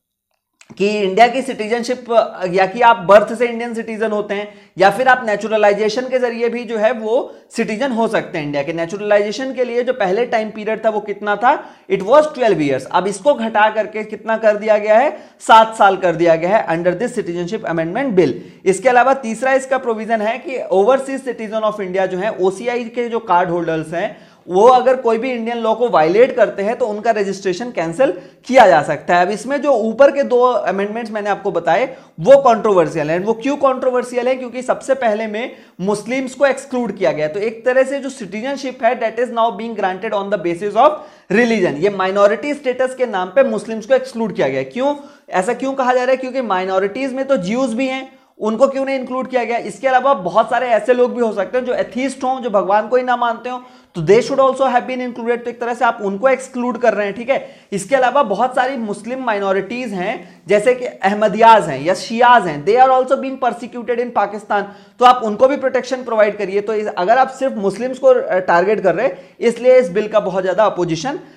कि इंडिया की सिटीजनशिप, या कि आप बर्थ से इंडियन सिटीजन होते हैं या फिर आप नेचुरलाइजेशन के जरिए भी जो है वो सिटीजन हो सकते हैं इंडिया के। नेचुरलाइजेशन के लिए जो पहले टाइम पीरियड था वो कितना था? It was twelve years. अब इसको घटा करके कितना कर दिया गया है? सात साल कर दिया गया है under this Citizenship Amendment Bill. इसके अलावा तीसरा इसका प्रोविजन है कि ओवरसीज सिटीजन ऑफ इंडिया जो है, ओसीआई के जो कार्ड होल्डर्स हैं, वो अगर कोई भी इंडियन लॉ को वायलेट करते हैं तो उनका रजिस्ट्रेशन कैंसिल किया जा सकता है। अब इसमें जो ऊपर के दो अमेंडमेंट्स मैंने आपको बताए वो कंट्रोवर्शियल हैं। वो क्यों कंट्रोवर्शियल है? क्योंकि सबसे पहले में मुस्लिम्स को एक्सक्लूड किया गया। तो एक तरह से जो सिटीजनशिप है that is now being granted on the basis of religion. ये माइनॉरिटी स्टेटस के नाम पे मुस्लिम्स को एक्सक्लूड किया गया। क्यों ऐसा क्यों कहा जा रहा है? क्योंकि माइनॉरिटीज में तो ज्यूज भी हैं, उनको क्यों नहीं इंक्लूड किया गया? इसके अलावा बहुत सारे ऐसे लोग भी हो सकते हैं जो एथीस्ट हों, जो भगवान को ही ना मानते हो, तो they should also have been included. तो एक तरह से आप उनको एक्सक्लूड कर रहे हैं। ठीक है, इसके अलावा बहुत सारी मुस्लिम माइनॉरिटीज हैं जैसे कि अहमदियाज हैं या शियाज हैं, they are also being persecuted in Pakistan, तो आप उनको भी प्रोटेक्शन प्रोवाइड करिए। तो अगर आप सिर्फ मुस्लिम्स को टारगेट कर रहे हैं, इसलिए इस बिल का बहुत ज्यादा अपोजिशन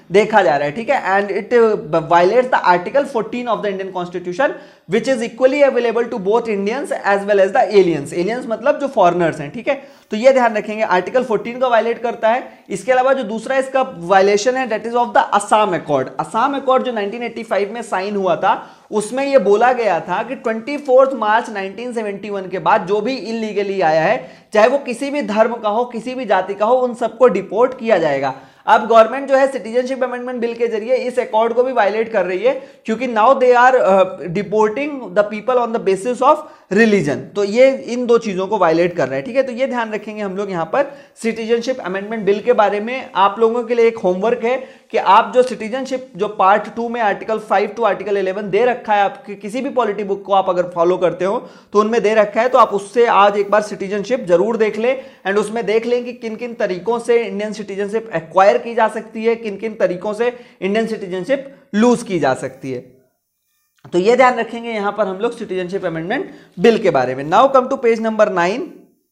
देखा जा रहा है, ठीक है। And it violates the article fourteen of the Indian constitution which is equally available to both Indians as well as the aliens. Aliens मतलब जो फॉरेनर्स हैं, ठीक है। तो ये ध्यान रखेंगे, आर्टिकल फोर्टीन का वायलेट करता है। इसके अलावा जो दूसरा इसका वायलेशन है that is of the Assam accord. Assam accord जो नाइनटीन एटी फाइव में साइन हुआ था, उसमें यह बोला गया था कि चौबीस मार्च नाइनटीन सेवेंटी वन के बाद जो भी इलीगली आया है, चाहे वो किसी भी धर्म का हो, किसी भी जाति का हो, उन सबको डिपोर्ट किया जाएगा। अब गवर्नमेंट जो है सिटीजनशिप अमेंडमेंट बिल के जरिए इस अकॉर्ड को भी वायलेट कर रही है, क्योंकि now they are deporting the people on the basis of religion. तो ये इन दो चीजों को वायलेट कर रहा है, ठीक है। तो ये ध्यान रखेंगे हम लोग यहाँ पर सिटीजनशिप अमेंडमेंट बिल के बारे में। आप लोगों के लिए एक होमवर्क है कि आप जो सिटीजनशिप जो पार्ट टू में article five to article eleven दे रखा है, आपके किसी भी पॉलिटी बुक को आप अगर फॉलो करते हो तो उनमें दे रखा है, तो आप उससे आज एक बार सिटीजनशिप जरूर देख लें एंड उसमें देख लें कि किन किन तरीकों से इंडियन सिटीजनशिप एक्वायर की जा सकती है, किन किन तरीकों से इंडियन सिटीजनशिप लूज की जा सकती है। तो ये ध्यान रखेंगे यहां पर हम लोग सिटीजनशिप अमेंडमेंट बिल के बारे में। Now come to page number nine.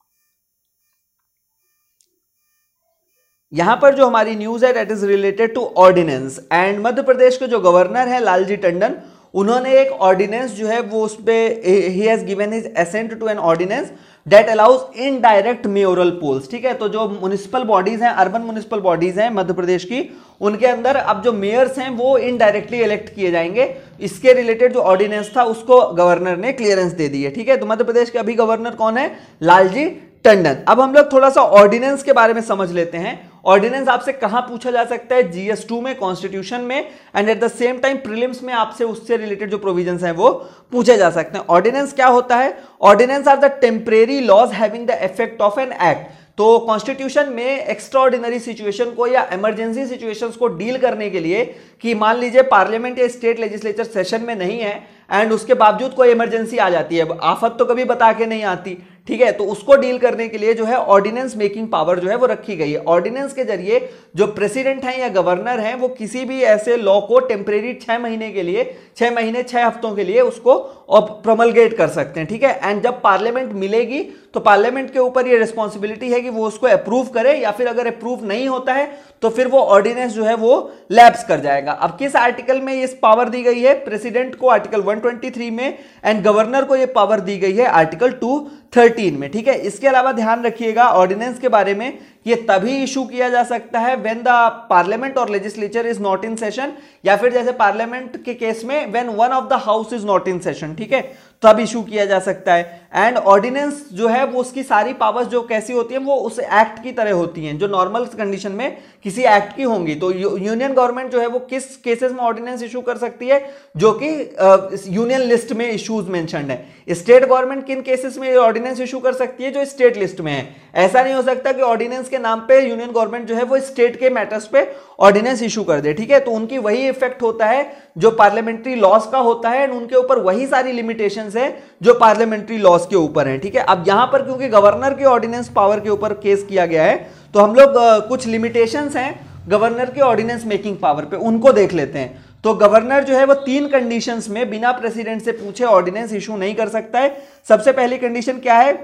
यहां पर जो हमारी न्यूज है that is related to ordinance. And Madhya Pradesh के जो गवर्नर है लालजी टंडन, उन्होंने एक ऑर्डिनेंस जो है वो उस पे ही has given his assent to an ordinance that allows indirect mayoral polls, ठीक है। तो जो म्युनिसिपल बॉडीज हैं, अर्बन म्युनिसिपल बॉडीज हैं मध्य प्रदेश की, उनके अंदर अब जो मेयर्स हैं वो इनडायरेक्टली इलेक्ट किए जाएंगे। इसके रिलेटेड जो ऑर्डिनेंस था उसको गवर्नर ने क्लियरेंस दे दी है, ठीक है। तो मध्य प्रदेश के अभी गवर्नर कौन है? लालजी टंडन। अब हम लोग थोड़ा सा ऑर्डिनेंस के बारे में समझ लेते हैं। ऑर्डिनेंस आपसे कहां पूछा जा सकता है? जीएस टू में, कॉन्स्टिट्यूशन में, and at the same time prelims में आपसे उससे रिलेटेड जो प्रोविजंस हैं वो पूछे जा सकते हैं। ऑर्डिनेंस क्या होता है? Ordinance are the temporary laws having the effect of an act. तो कॉन्स्टिट्यूशन में एक्स्ट्राऑर्डिनरी सिचुएशन को या इमरजेंसी सिचुएशंस को डील करने के लिए, कि मान लीजिए पार्लियामेंट या स्टेट लेजिस्लेचर सेशन में नहीं है एंड उसके बावजूद कोई इमरजेंसी आ जाती है, आफत तो कभी बता के नहीं आती, ठीक है। तो उसको डील करने के लिए जो है ऑर्डिनेंस मेकिंग पावर जो है वो रखी गई है। ऑर्डिनेंस के जरिए जो प्रेसिडेंट हैं या गवर्नर हैं वो किसी भी ऐसे लॉ को टेम्परेरी छह महीने के लिए, छह महीने छह हफ्तों के लिए उसको प्रोमलगेट कर सकते हैं, ठीक है। एंड जब पार्लियामेंट मिलेगी तो पार्लियामेंट के ऊपर ये रिस्पॉन्सिबिलिटी है कि वो उसको अप्रूव करे, या फिर अगर अप्रूव नहीं होता है तो फिर वो ऑर्डिनेंस जो है वो लैप्स कर जाएगा। अब किस आर्टिकल में ये पावर दी गई है? प्रेसिडेंट को आर्टिकल वन ट्वेंटी थ्री में एंड गवर्नर को ये पावर दी गई है आर्टिकल टू थर्टीन में, ठीक है। इसके अलावा ध्यान रखिएगा ऑर्डिनेंस के बारे में, ये तभी इशू किया जा सकता है व्हेन द पार्लियामेंट और legislature is not in session, या फिर जैसे पार्लियामेंट के केस में when one of the house is not in session, ठीक है, तब इशू किया जा सकता है। एंड ऑर्डिनेंस जो है वो उसकी सारी पावर्स जो कैसी होती हैं वो उस एक्ट की तरह होती हैं जो नॉर्मल कंडीशन में किसी एक्ट की होंगी। तो यूनियन गवर्नमेंट जो है वो किस केसेस में ऑर्डिनेंस इशू कर सकती है? जो कि यूनियन लिस्ट में इश्यूज मेंशन्ड है। स्टेट गवर्नमेंट किन केसेस में ऑर्डिनेंस इशू कर सकती है? जो स्टेट लिस्ट में है। ऐसा नहीं हो सकता कि ऑर्डिनेंस के नाम पे यूनियन गवर्नमेंट जो है वो स्टेट के मैटर्स पे ऑर्डिनेंस इशू कर दे, ठीक है। तो उनकी वही इफेक्ट होता है जो पार्लियामेंट्री लॉस का होता है, उनके ऊपर वही सारी लिमिटेशंस है जो पार्लियामेंट्री लॉस के ऊपर है, ठीक है। अब यहां पर क्योंकि गवर्नर के ऑर्डिनेंस पावर के ऊपर केस किया गया है, तो हम लोग कुछ लिमिटेशंस हैं गवर्नर के ऑर्डिनेंस मेकिंग पावर पे, उनको देख लेते हैं। तो गवर्नर जो है वो तीन कंडीशंस में बिना प्रेसिडेंट से पूछे ऑर्डिनेंस इशू नहीं कर सकता है। सबसे पहली कंडीशन क्या है?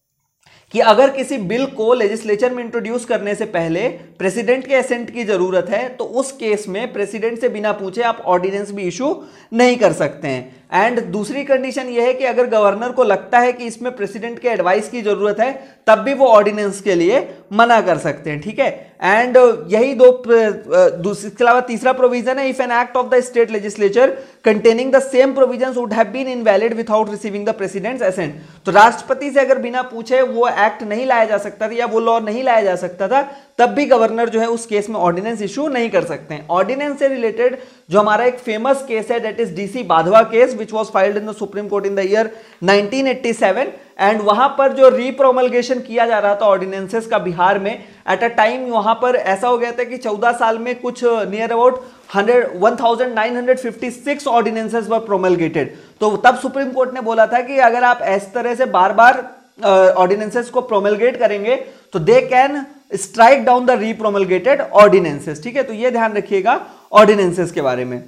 कि अगर किसी बिल को लेजिस्लेचर में इंट्रोड्यूस करने से पहले प्रेसिडेंट के असेंट की जरूरत है, तो उस केस में प्रेसिडेंट से बिना पूछे आप ऑर्डिनेंस भी इशू नहीं कर सकते हैं। एंड दूसरी कंडीशन यह है कि अगर गवर्नर को लगता है कि इसमें प्रेसिडेंट के एडवाइस की जरूरत है, तब भी वो ऑर्डिनेंस के लिए मना कर सकते हैं, ठीक है। एंड यही दो, इसके अलावा तीसरा प्रोविजन है, if an act of the state legislature containing the same provisions would have been invalid without receiving the president's assent. तो राष्ट्रपति से अगर बिना पूछे वो एक्ट नहीं लाया जा सकता था या वो लॉ नहीं लाया जा सकता था, तब भी गवर्नर जो है उस केस में ऑर्डिनेंस इशू नहीं कर सकते हैं। ऑर्डिनेंस से रिलेटेड जो हमारा एक फेमस केस है that is DC Badhwa case which was filed in the supreme court in the year nineteen eighty seven. And वहां पर जो रीप्रोमलगेशन किया जा रहा था ऑर्डिनेंसेस का बिहार में, एट अ टाइम वहां पर ऐसा हो गया था कि चौदह साल में कुछ near about hundred one thousand nine hundred fifty six ordinances were promulgated. तो तब सुप्रीम कोर्ट ने बोला था कि अगर आप इस तरह से बार बार ऑर्डिनेंसेस को प्रोमलगेट करेंगे तो they can strike down the repromulgated ordinances, ठीक है। तो ये ध्यान रखिएगा ऑर्डिनेंसेस के बारे में।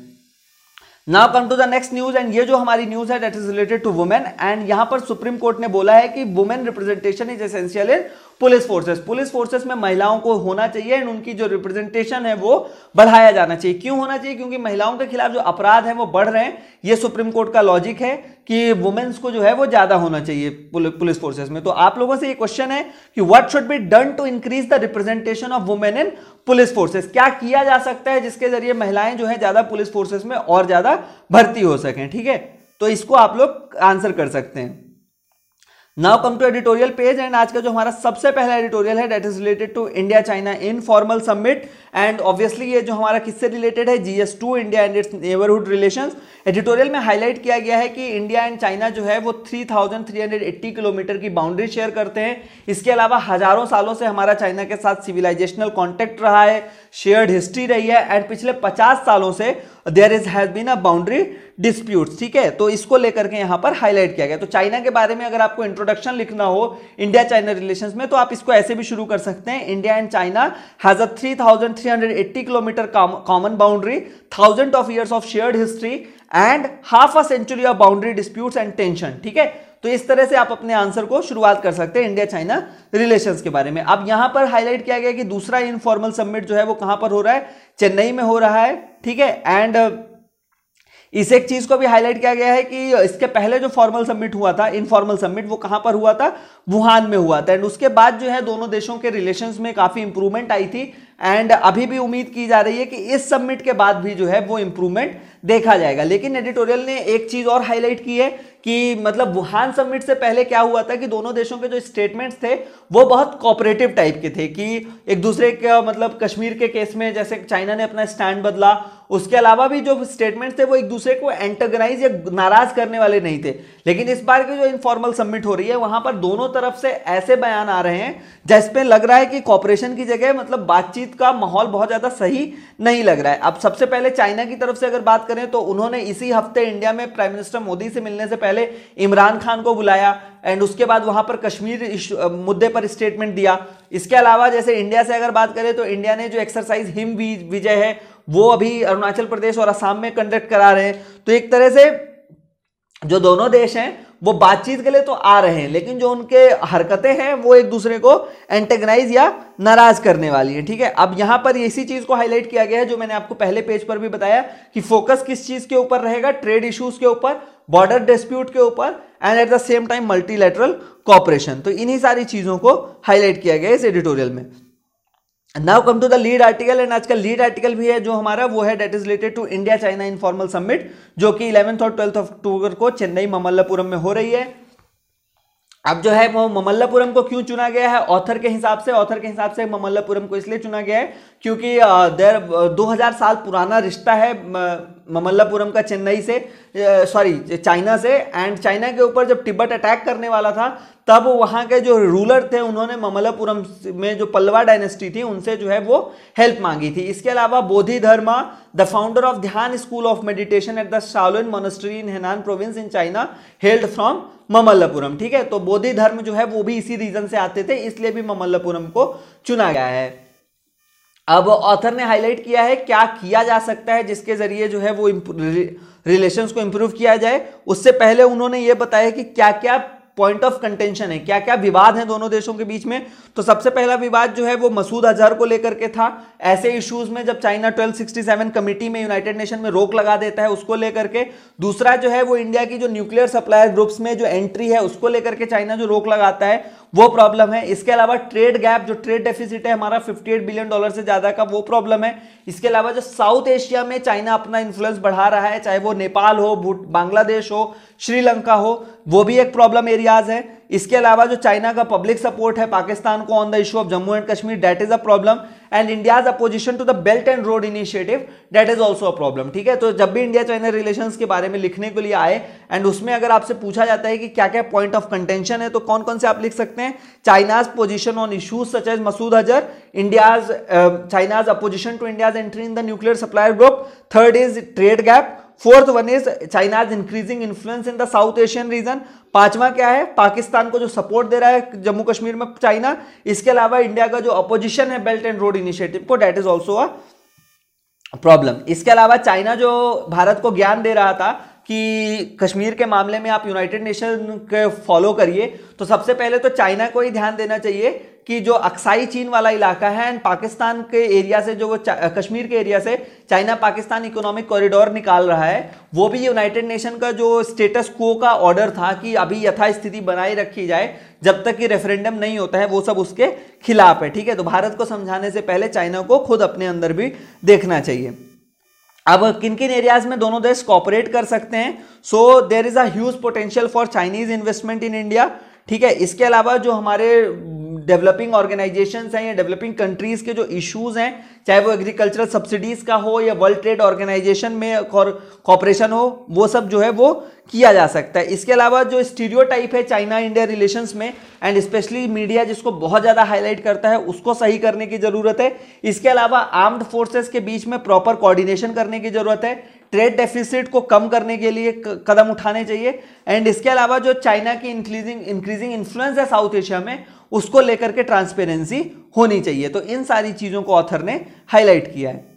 Now come to the next news, and ये जो हमारी न्यूज है that is related to women. And यहां पर सुप्रीम कोर्ट ने बोला है कि women representation is essential in police forces. Police forces में महिलाओं को होना चाहिए एंड उनकी जो रिप्रेजेंटेशन है वो बढ़ाया जाना चाहिए। क्यों होना चाहिए? क्योंकि महिलाओं के खिलाफ जो अपराध है वो बढ़ रहे हैं। ये सुप्रीम कोर्ट का लॉजिक है कि वुमेन्स को जो है वो ज्यादा होना चाहिए पुलिस फोर्सेस में। तो आप लोगों से ये क्वेश्चन है कि what should be done to increase the representation of women in police forces. क्या किया जा सकता है जिसके जरिए महिलाएं जो है ज्यादा पुलिस फोर्सेस में और ज्यादा भर्ती हो सकें। ठीक है, तो इसको आप लोग आंसर कर सकते हैं। Now come to editorial page and आज का जो हमारा सबसे पहला एडिटोरियल है that is related to India China informal summit and obviously ये जो हमारा किससे रिलेटेड है, G S two India and its neighbourhood relations. Editorial में हाईलाइट किया गया है कि इंडिया एंड चाइना जो है वो three thousand three hundred eighty kilometre की बाउंड्री शेयर करते हैं। इसके अलावा हजारों सालों से हमारा चाइना के साथ सिविलाइजेशनल कॉन्टेक्ट रहा है, शेयर्ड हिस्ट्री रही है एंड पिछले पचास सालों से there is has been a boundary disputes. ठीक है, तो इसको लेकर के यहां पर हाईलाइट किया गया। तो चाइना के बारे में अगर आपको इंट्रोडक्शन लिखना हो इंडिया चाइना रिलेशंस में तो आप इसको ऐसे भी शुरू कर सकते हैं, India and China has a three thousand three hundred eighty kilometre common boundary, thousand of years of shared history and half a century of boundary disputes and tension. ठीक है, तो इस तरह से आप अपने आंसर को शुरुआत कर सकते हैं इंडिया चाइना रिलेशंस के बारे में। अब यहां पर हाईलाइट किया गया कि दूसरा इनफॉर्मल समिट जो है वो कहां पर हो रहा है, चेन्नई में हो रहा है। ठीक है, एंड इस एक चीज को भी हाईलाइट किया गया है कि इसके पहले जो फॉर्मल समिट हुआ था, इनफॉर्मल समिट, वो कहां पर हुआ था, वुहान में हुआ था एंड उसके बाद जो है दोनों देशों के रिलेशंस में काफी इंप्रूवमेंट आई थी एंड अभी भी उम्मीद की जा रही है कि इस समिट के बाद भी जो है वो इंप्रूवमेंट देखा जाएगा। लेकिन एडिटोरियल ने एक चीज और हाईलाइट की है कि मतलब वुहान समिट से पहले क्या हुआ था कि दोनों देशों के जो स्टेटमेंट्स थे वो बहुत कोऑपरेटिव टाइप के थे कि एक दूसरे के मतलब कश्मीर के केस में जैसे चाइना ने अपना स्टैंड बदला, उसके अलावा भी जो स्टेटमेंट्स थे वो एक दूसरे को एंटागनाइज या नाराज करने वाले नहीं थे। लेकिन इस बार की जो इनफॉर्मल समिट हो रही है वहां पर दोनों तरफ से ऐसे बयान आ रहे हैं जिसपे लग रहा है कि कॉपरेशन की जगह मतलब बातचीत का माहौल बहुत ज्यादा सही नहीं लग रहा है। अब सबसे पहले चाइना की तरफ से अगर बात करें तो उन्होंने इसी हफ्ते इंडिया में प्राइम मिनिस्टर मोदी से मिलने से पहले इमरान खान को बुलाया एंड उसके बाद वहां पर कश्मीर मुद्दे पर स्टेटमेंट दिया। इसके अलावा जैसे इंडिया से अगर बात करें तो इंडिया ने जो एक्सरसाइज हिम विजय है वो अभी अरुणाचल प्रदेश और असम में कंडक्ट करा रहे हैं। तो एक तरह से जो दोनों देश हैं वो बातचीत के लिए तो आ रहे हैं लेकिन जो उनके हरकतें हैं वो एक दूसरे को एंटेगनाइज या नाराज करने वाली है। ठीक है, अब यहां पर इसी चीज को हाईलाइट किया गया है जो मैंने आपको पहले पेज पर भी बताया कि फोकस किस चीज के ऊपर रहेगा, ट्रेड इश्यूज के ऊपर, बॉर्डर डिस्प्यूट के ऊपर and at the same time multilateral cooperation. तो इन्हीं सारी चीजों को हाईलाइट किया गया इस एडिटोरियल में। Now come to the lead article and आज का लीड आर्टिकल भी है जो हमारा वो है that is related to India China informal summit जो कि इलेवेंथ और ट्वेल्थ अक्टूबर को चेन्नई ममल्लापुरम में हो रही है। अब जो है वो ममल्लापुरम को क्यों चुना गया है ऑथर के हिसाब से, ऑथर के हिसाब से ममल्लापुरम को इसलिए चुना गया है क्योंकि देर दो हज़ार साल पुराना रिश्ता है ममल्लापुरम का चेन्नई से, सॉरी चाइना से, एंड चाइना के ऊपर जब तिब्बत अटैक करने वाला था तब वहां के जो रूलर थे उन्होंने ममल्लापुरम में जो पल्लवा डायनेस्टी थी उनसे जो है वो हेल्प मांगी थी। इसके अलावा Bodhidharma the founder of Dhyan school of meditation at the Shaolin monastery in Henan province in China held from Mamallapuram. ठीक है, तो बोधि धर्म जो है वो भी इसी रीजन से आते थे, इसलिए भी ममल्लापुरम को चुना गया है। अब ऑथर ने हाईलाइट किया है क्या किया जा सकता है जिसके जरिए जो है वो रिलेशंस को इंप्रूव किया जाए। उससे पहले उन्होंने ये बताया कि क्या क्या पॉइंट ऑफ कंटेंशन है, क्या क्या विवाद हैं दोनों देशों के बीच में। तो सबसे पहला विवाद जो है वो मसूद अजहर को लेकर के था, ऐसे इश्यूज में जब China twelve sixty seven committee में यूनाइटेड नेशन में रोक लगा देता है उसको लेकर के। दूसरा जो है वो इंडिया की जो न्यूक्लियर सप्लायर ग्रुप्स में जो एंट्री है उसको लेकर के चाइना जो रोक लगाता है वो प्रॉब्लम है। इसके अलावा ट्रेड गैप जो ट्रेड डेफिसिट है हमारा अट्ठावन बिलियन डॉलर से ज्यादा का वो प्रॉब्लम है। इसके अलावा जो साउथ एशिया में चाइना अपना इन्फ्लुएंस बढ़ा रहा है, चाहे वो नेपाल हो, बांग्लादेश हो, श्रीलंका हो, वो भी एक प्रॉब्लम एरियाज है। इसके अलावा जो चाइना का पब्लिक सपोर्ट है पाकिस्तान को on the issue of Jammu and Kashmir that is a problem and India's opposition to the belt and road initiative that is also a problem. ठीक है, तो जब भी इंडिया चाइना रिलेशंस के बारे में लिखने के लिए आए एंड उसमें अगर आपसे पूछा जाता है कि क्या क्या पॉइंट ऑफ कंटेंशन है तो कौन कौन से आप लिख सकते हैं, China's position on issues such as Masood Azhar, India's China's opposition to India's entry in the nuclear supplier group, third is trade gap, fourth one is China's increasing influence in the South Asian region, पांचवा क्या है पाकिस्तान को जो support दे रहा है जम्मू कश्मीर में China, इसके अलावा इंडिया का जो अपोजिशन है बेल्ट एंड रोड इनिशिएटिव को that is also a problem. इसके अलावा चाइना जो भारत को ज्ञान दे रहा था कि कश्मीर के मामले में आप यूनाइटेड नेशन के फॉलो करिए, तो सबसे पहले तो चाइना को ही ध्यान देना चाहिए कि जो अक्साई चीन वाला इलाका है एंड पाकिस्तान के एरिया से, जो वो कश्मीर के एरिया से चाइना पाकिस्तान इकोनॉमिक कॉरिडोर निकाल रहा है, वो भी यूनाइटेड नेशन का जो स्टेटस क्वो का ऑर्डर था कि अभी यथास्थिति बनाए रखी जाए जब तक कि रेफरेंडम नहीं होता है, वो सब उसके खिलाफ है। ठीक है, तो भारत को समझाने से पहले चाइना को खुद अपने अंदर भी देखना चाहिए। अब किन किन एरियाज में दोनों देश कॉपरेट कर सकते हैं? So there is a huge potential for Chinese investment in India. ठीक है, इसके अलावा जो हमारे डेवलपिंग ऑर्गेनाइजेशंस हैं या डेवलपिंग कंट्रीज के जो इश्यूज हैं, चाहे वो एग्रीकल्चरल सब्सिडीज का हो या वर्ल्ड ट्रेड ऑर्गेनाइजेशन में कॉपरेशन हो, वो सब जो है वो किया जा सकता है। इसके अलावा जो स्टीरियोटाइप है चाइना इंडिया रिलेशंस में एंड स्पेशली मीडिया जिसको बहुत ज़्यादा हाईलाइट करता है, उसको सही करने की ज़रूरत है। इसके अलावा आर्म्ड फोर्सेस के बीच में प्रॉपर कोऑर्डिनेशन करने की ज़रूरत है। ट्रेड डेफिसिट को कम करने के लिए कदम उठाने चाहिए एंड इसके अलावा जो चाइना की इंक्रीजिंग इंक्रीजिंग इन्फ्लुएंस है साउथ एशिया में, उसको लेकर के ट्रांसपेरेंसी होनी चाहिए। तो इन सारी चीज़ों को ऑथर ने हाईलाइट किया है।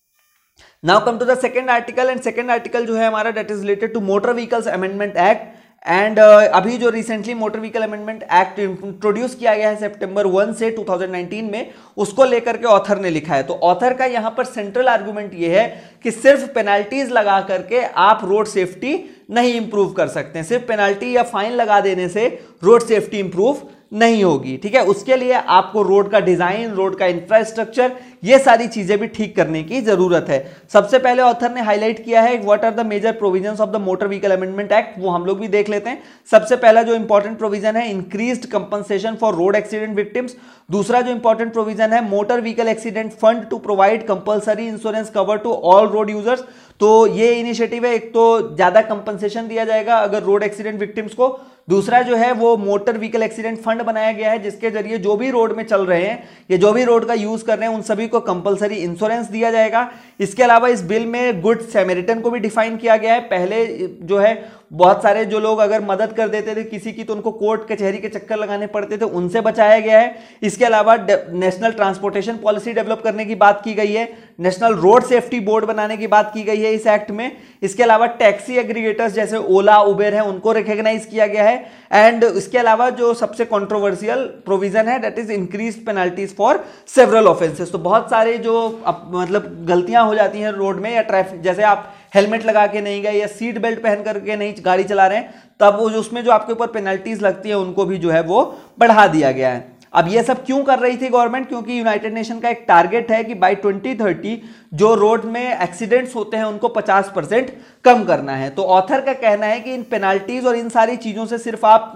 Now come to the second article and second article जो है हमारा that is related to motor vehicles amendment act and अभी जो recently motor vehicle amendment act introduce किया गया है सितंबर वन से टू थाउजेंड नाइनटीन में, उसको लेकर के ऑथर ने लिखा है। तो ऑथर का यहाँ पर सेंट्रल आर्गुमेंट ये है कि सिर्फ पेनाल्टीज लगा करके आप रोड सेफ्टी नहीं इंप्रूव कर सकते हैं, सिर्फ पेनाल्टी या फाइन लगा देने से रोड सेफ्टी इंप्रूव नहीं होगी। ठीक है, उसके लिए आपको रोड का डिजाइन, रोड का इंफ्रास्ट्रक्चर, ये सारी चीजें भी ठीक करने की जरूरत है। सबसे पहले ऑथर ने हाईलाइट किया है what are the major provisions of the motor vehicle amendment act, वो हम लोग भी देख लेते हैं। सबसे पहला जो इंपॉर्टेंट प्रोविजन है increased compensation for road accident victims. दूसरा जो इंपॉर्टेंट प्रोविजन है motor vehicle accident fund to provide compulsory insurance cover to all road users. तो ये इनिशिएटिव है, एक तो ज्यादा कंपनसेशन दिया जाएगा अगर रोड एक्सीडेंट विक्टिम्स को। दूसरा जो है वो मोटर व्हीकल एक्सीडेंट फंड बनाया गया है जिसके जरिए जो भी रोड में चल रहे हैं या जो भी रोड का यूज कर रहे हैं उन सभी को कंपलसरी इंश्योरेंस दिया जाएगा। इसके अलावा इस बिल में गुड सैमरिटन को भी डिफाइन किया गया है। पहले जो है बहुत सारे जो लोग अगर मदद कर देते थे किसी की तो उनको कोर्ट कचहरी के चक्कर लगाने पड़ते थे, उनसे बचाया गया है। इसके अलावा नेशनल ट्रांसपोर्टेशन पॉलिसी डेवलप करने की बात की गई है, नेशनल रोड सेफ्टी बोर्ड बनाने की बात की गई है इस एक्ट में। इसके अलावा टैक्सी एग्रीगेटर्स जैसे ओला उबेर है उनको रिकॉग्नाइज किया गया है एंड इसके अलावा जो सबसे कंट्रोवर्शियल प्रोविजन है that is increase penalties for several offences. तो बहुत सारे जो अप, मतलब गलतियां हो जाती हैं रोड में या ट्रैफिक, जैसे आप हेलमेट लगा के नहीं गए या सीट बेल्ट पहन करके नहीं गाड़ी चला रहे हैं, तब वो उसमें जो आपके ऊपर पेनल्टीज लगती है उनको भी जो है वो बढ़ा दिया गया है। अब ये सब क्यों कर रही थी गवर्नमेंट? क्योंकि यूनाइटेड नेशन का एक टारगेट है कि बाय ट्वेंटी थर्टी जो रोड में एक्सीडेंट्स होते हैं उनको पचास परसेंट कम करना है। तो ऑथर का कहना है कि इन पेनाल्टीज और इन सारी चीजों से सिर्फ आप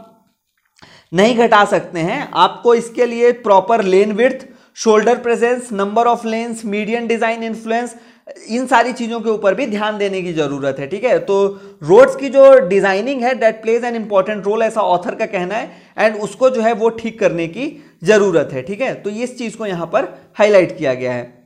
नहीं घटा सकते हैं, आपको इसके लिए proper lane width, shoulder presence, number of lanes, median design influence, इन सारी चीजों के ऊपर भी ध्यान देने की जरूरत है। ठीक है, तो रोड्स की जो डिजाइनिंग है that plays an important role, ऐसा ऑथर का कहना है एंड उसको जो है वो ठीक करने की जरूरत है। ठीक है, तो इस चीज को यहां पर हाईलाइट किया गया है।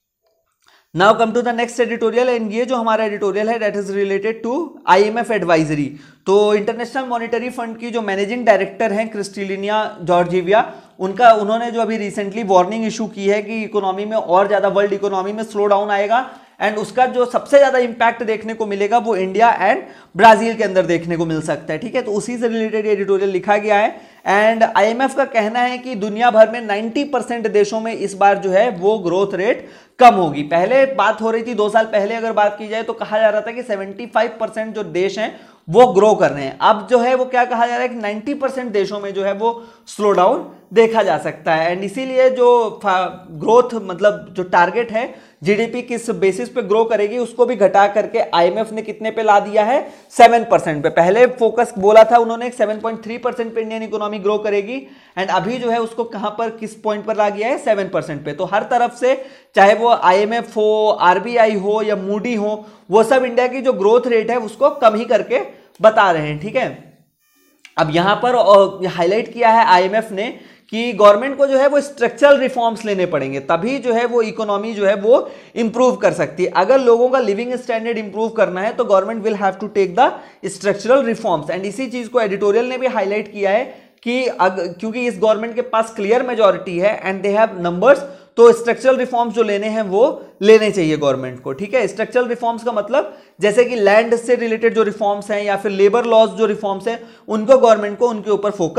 Now come to the next editorial and ये जो हमारा एडिटोरियल है that is related to IMF advisory. तो इंटरनेशनल मॉनेटरी फंड की जो मैनेजिंग डायरेक्टर हैं क्रिस्टलिना जॉर्जिविया, उनका उन्होंने जो अभी रिसेंटली वार्निंग इशू की है कि इकोनॉमी में और ज्यादा, वर्ल्ड इकोनॉमी में स्लो डाउन आएगा एंड उसका जो सबसे ज्यादा इंपैक्ट देखने को मिलेगा वो इंडिया एंड ब्राजील के अंदर देखने को मिल सकता है। ठीक है, तो उसी से रिलेटेड एडिटोरियल लिखा गया है एंड आईएमएफ का कहना है कि दुनिया भर में नब्बे परसेंट देशों में इस बार जो है वो ग्रोथ रेट कम होगी। पहले बात हो रही थी, दो साल पहले अगर बात की जाए तो कहा जा रहा था कि पचहत्तर परसेंट जो देश हैं वो ग्रो कर रहे हैं। अब जो है वो क्या कहा जा रहा है कि नब्बे परसेंट देशों में जो है वो स्लो डाउन देखा जा सकता है एंड इसीलिए जो ग्रोथ मतलब जो टारगेट है जीडीपी किस बेसिस पे ग्रो करेगी उसको भी घटा करके आईएमएफ ने कितने पे ला दिया है, सात परसेंट पे। पहले फोकस बोला था उन्होंने सात पॉइंट तीन परसेंट पे इंडियन इकोनॉमी ग्रो करेगी एंड अभी जो है उसको कहां पर किस पॉइंट पर ला गया है, सात परसेंट पे। तो हर तरफ से चाहे वो आईएमएफ हो, आरबीआई हो या मूडी हो, वो सब इंडिया की जो ग्रोथ रेट है उसको कम ही करके बता रहे हैं। ठीक है, अब यहां पर हाईलाइट किया है आईएमएफ ने कि गवर्नमेंट को जो है वो स्ट्रक्चरल रिफॉर्म्स लेने पड़ेंगे तभी जो है वो इकोनॉमी जो है वो इंप्रूव कर सकती है। अगर लोगों का लिविंग स्टैंडर्ड इंप्रूव करना है तो government will have to take the structural reforms and इसी चीज को एडिटोरियल ने भी हाईलाइट किया है कि अग, क्योंकि इस गवर्नमेंट के पास क्लियर मेजॉरिटी है एंड दे हैव नंबर्स, तो स्ट्रक्चरल रिफॉर्म्स जो लेने हैं वो लेने चाहिए गवर्नमेंट को। ठीक है, स्ट्रक्चरल रिफॉर्म्स का मतलब जैसे कि लैंड से रिलेटेड जो रिफॉर्म्स हैं या फिर लेबर लॉज जो रिफॉर्म्स हैं उनको गवर्नमेंट को उनके ऊपर फोकस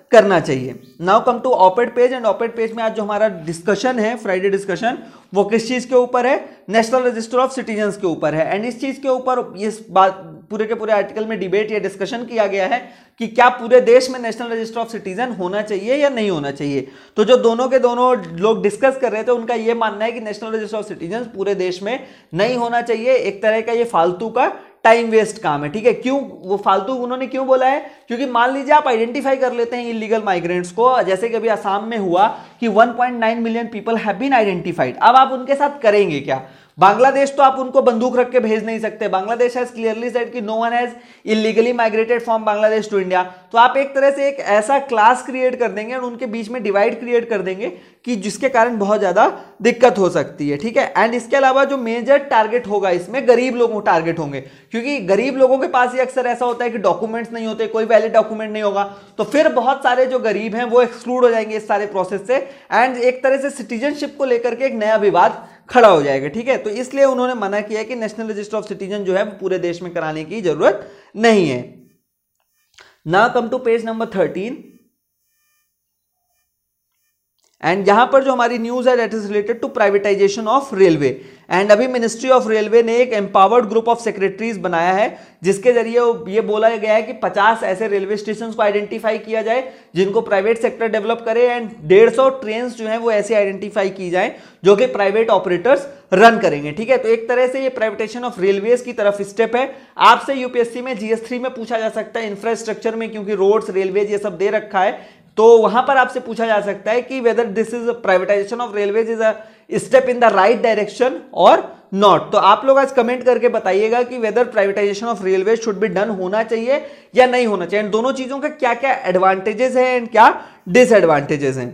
करना चाहिए। Now come to op-ed page, and op-ed page में आज जो हमारा डिस्कशन है, फ्राइडे डिस्कशन, वो किस चीज के ऊपर है? नेशनल रजिस्टर ऑफ सिटीजन्स के ऊपर है। एंड इस चीज के ऊपर इस बात पूरे के पूरे आर्टिकल में डिबेट या डिस्कशन किया गया है कि क्या पूरे देश में नेशनल रजिस्टर ऑफ सिटीजन होना चाहिए या नहीं होना चाहिए। तो जो दोनों के दोनों लोग डिस्कस कर रहे थे उनका यह मानना है कि नेशनल रजिस्टर ऑफ सिटीजन पूरे देश में नहीं होना चाहिए, एक तरह का ये फालतू का टाइम वेस्ट काम है। ठीक है, क्यों वो फालतू उन्होंने क्यों बोला है? क्योंकि मान लीजिए आप आइडेंटिफाई कर लेते हैं इलीगल माइग्रेंट्स को, जैसे कि अभी असम में हुआ कि one point nine million people have been identified. अब आप उनके साथ करेंगे क्या? बांग्लादेश तो आप उनको बंदूक रख के भेज नहीं सकते। बांग्लादेश हैज क्लियरली सेड कि no one has illegally migrated from Bangladesh to India. तो आप एक तरह से एक ऐसा क्लास क्रिएट कर देंगे और उनके बीच में डिवाइड क्रिएट कर देंगे कि जिसके कारण बहुत ज्यादा दिक्कत हो सकती है। ठीक है, एंड इसके अलावा जो मेजर टारगेट होगा इसमें गरीब लोगों टारगेट होंगे, क्योंकि गरीब लोगों के पास ही अक्सर ऐसा होता है कि डॉक्यूमेंट्स नहीं होते, कोई वैलिड डॉक्यूमेंट नहीं होगा, तो फिर बहुत सारे जो गरीब हैं वो एक्सक्लूड हो जाएंगे इस सारे प्रोसेस से, एंड एक तरह से सिटीजनशिप को लेकर के एक नया विवाद खड़ा हो जाएगा। ठीक है, तो इसलिए उन्होंने मना किया कि नेशनल रजिस्टर ऑफ सिटीजन जो है वो पूरे देश में कराने की जरूरत नहीं है। Now come to page number thirteen, and यहां पर जो हमारी न्यूज है that is related to privatisation of railway. And अभी मिनिस्ट्री ऑफ रेलवे ने एक एम्पावर्ड ग्रुप ऑफ सेक्रेटरीज बनाया है जिसके जरिए ये बोला गया है कि पचास ऐसे रेलवे स्टेशन को आइडेंटिफाई किया जाए जिनको प्राइवेट सेक्टर डेवलप करे, एंड डेढ़ सौ ट्रेन जो है वो ऐसे आइडेंटिफाई की जाए जो कि प्राइवेट ऑपरेटर्स रन करेंगे। ठीक है, तो एक तरह से ये प्राइवेटाइजेशन ऑफ रेलवेज की तरफ स्टेप है। आपसे यूपीएससी में जीएस थ्री में पूछा जा सकता है इंफ्रास्ट्रक्चर में, क्योंकि रोड्स रेलवेज ये सब दे रखा है, तो वहां पर आपसे पूछा जा सकता है कि whether this is privatisation of railways is a step in the right direction और नॉट। तो आप लोग आज कमेंट करके बताइएगा कि whether privatisation of railways should be done होना चाहिए या नहीं होना चाहिए, एंड दोनों चीजों के क्या क्या एडवांटेजेस हैं एंड क्या डिसएडवांटेजेस हैं।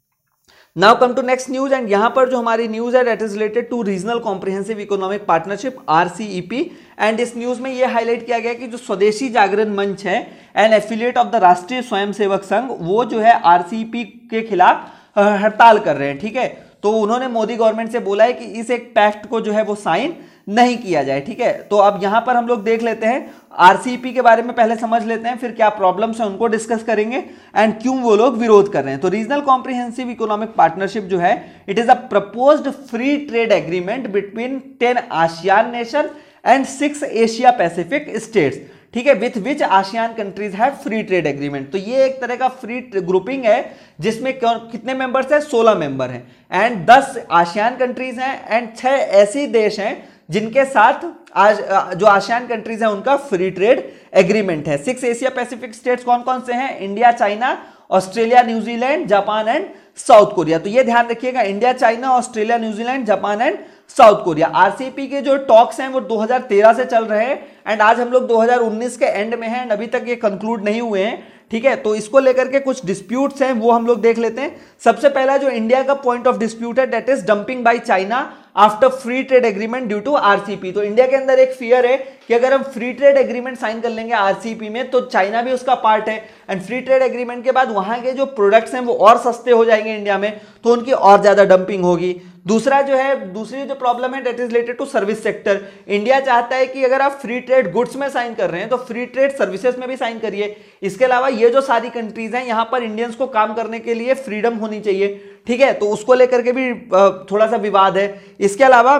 Now come to next news, and यहां पर जो हमारी न्यूज है that is related to regional comprehensive economic partnership RCEP. And इस न्यूज में यह हाईलाइट किया गया कि जो स्वदेशी जागरण मंच है एंड एफिलिएट ऑफ द राष्ट्रीय स्वयंसेवक संघ, वो जो है आरसीईपी के खिलाफ हड़ताल कर रहे हैं। ठीक है, तो उन्होंने मोदी गवर्नमेंट से बोला है कि इस एक पैक्ट को जो है वो साइन नहीं किया जाए। ठीक है, तो अब यहां पर हम लोग देख लेते हैं आरसीईपी के बारे में, पहले समझ लेते हैं, फिर क्या प्रॉब्लम्स हैं उनको डिस्कस करेंगे एंड क्यों वो लोग विरोध कर रहे हैं। तो रीजनल कॉम्प्रिहेंसिव इकोनॉमिक पार्टनरशिप जो है it is a proposed free trade agreement between ten ASEAN nation and six Asia Pacific states. ठीक है, with which ASEAN countries have free trade agreement. तो ये एक तरह का फ्री ग्रुपिंग है जिसमें कितने मेंबर्स हैं? सोलह मेंबर हैं, एंड दस आसियान कंट्रीज हैं एंड छह ऐसे देश हैं जिनके साथ आज जो आसियान कंट्रीज हैं उनका फ्री ट्रेड एग्रीमेंट है। सिक्स एशिया पैसिफिक स्टेट्स कौन कौन से हैं? India, China, Australia, New Zealand, Japan and South Korea. तो ये ध्यान रखिएगा, India, China, Australia, New Zealand, Japan and South Korea. RCEP के जो टॉक्स हैं वो दो हज़ार तेरह से चल रहे हैं एंड आज हम लोग दो हज़ार उन्नीस के एंड में हैं, अभी तक ये कंक्लूड नहीं हुए हैं। ठीक है, तो इसको लेकर के कुछ डिस्प्यूट्स हैं वो हम लोग देख लेते हैं। सबसे पहला जो इंडिया का पॉइंट ऑफ डिस्प्यूट है that is dumping by China after free trade agreement due to RCEP. तो इंडिया के अंदर एक फियर है कि अगर हम फ्री ट्रेड एग्रीमेंट साइन कर लेंगे आरसीईपी में तो चाइना भी उसका पार्ट है, एंड फ्री ट्रेड एग्रीमेंट के बाद वहां के जो प्रोडक्ट्स हैं वो और सस्ते हो जाएंगे इंडिया में, तो उनकी और ज्यादा डंपिंग होगी। दूसरा जो है दूसरी जो प्रॉब्लम है that is related to service sector. India चाहता है कि अगर आप फ्री ट्रेड गुड्स में साइन कर रहे हैं तो फ्री ट्रेड सर्विसेज में भी साइन करिए। इसके अलावा ये जो सारी कंट्रीज हैं यहां पर इंडियंस को काम करने के लिए फ्रीडम होनी चाहिए। ठीक है, तो उसको लेकर के भी थोड़ा सा विवाद है। इसके अलावा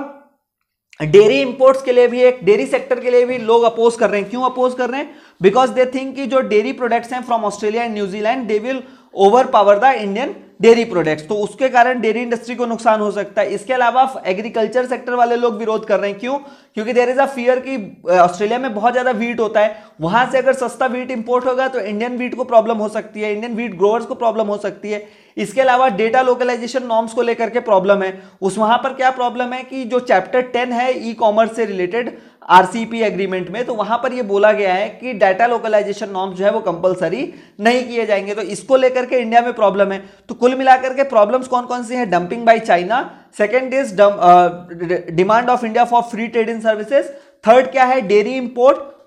डेयरी इंपोर्ट्स के लिए भी, एक डेयरी सेक्टर के लिए भी लोग अपोज कर रहे हैं। क्यों अपोज कर रहे हैं? बिकॉज दे थिंक कि जो डेयरी प्रोडक्ट्स हैं from Australia and New Zealand they will overpower the Indian dairy products, तो उसके कारण डेयरी इंडस्ट्री को नुकसान हो सकता है। इसके अलावा एग्रीकल्चर सेक्टर वाले लोग विरोध कर रहे हैं। क्यों? क्योंकि देयर इज अ फियर कि ऑस्ट्रेलिया में बहुत ज्यादा वीट होता है, वहां से अगर सस्ता वीट इंपोर्ट होगा तो इंडियन वीट को प्रॉब्लम हो सकती है, इंडियन वीट ग्रोअर्स को प्रॉब्लम हो सकती है। इसके अलावा डेटा लोकलाइजेशन नॉर्म्स को लेकर के प्रॉब्लम है। उस वहां पर क्या प्रॉब्लम है कि जो चैप्टर टेन है ई कॉमर्स से रिलेटेड आरसीईपी एग्रीमेंट में, तो वहां पर यह बोला गया है कि डाटा लोकलाइजेशन नॉर्म्स जो है वो कंपलसरी नहीं किए जाएंगे, तो इसको लेकर के इंडिया में प्रॉब्लम है। तो कुल मिलाकर के प्रॉब्लम्स कौन कौन सी हैं? Dumping by China, second is demand of India for free trade in services, third क्या है? Dairy import,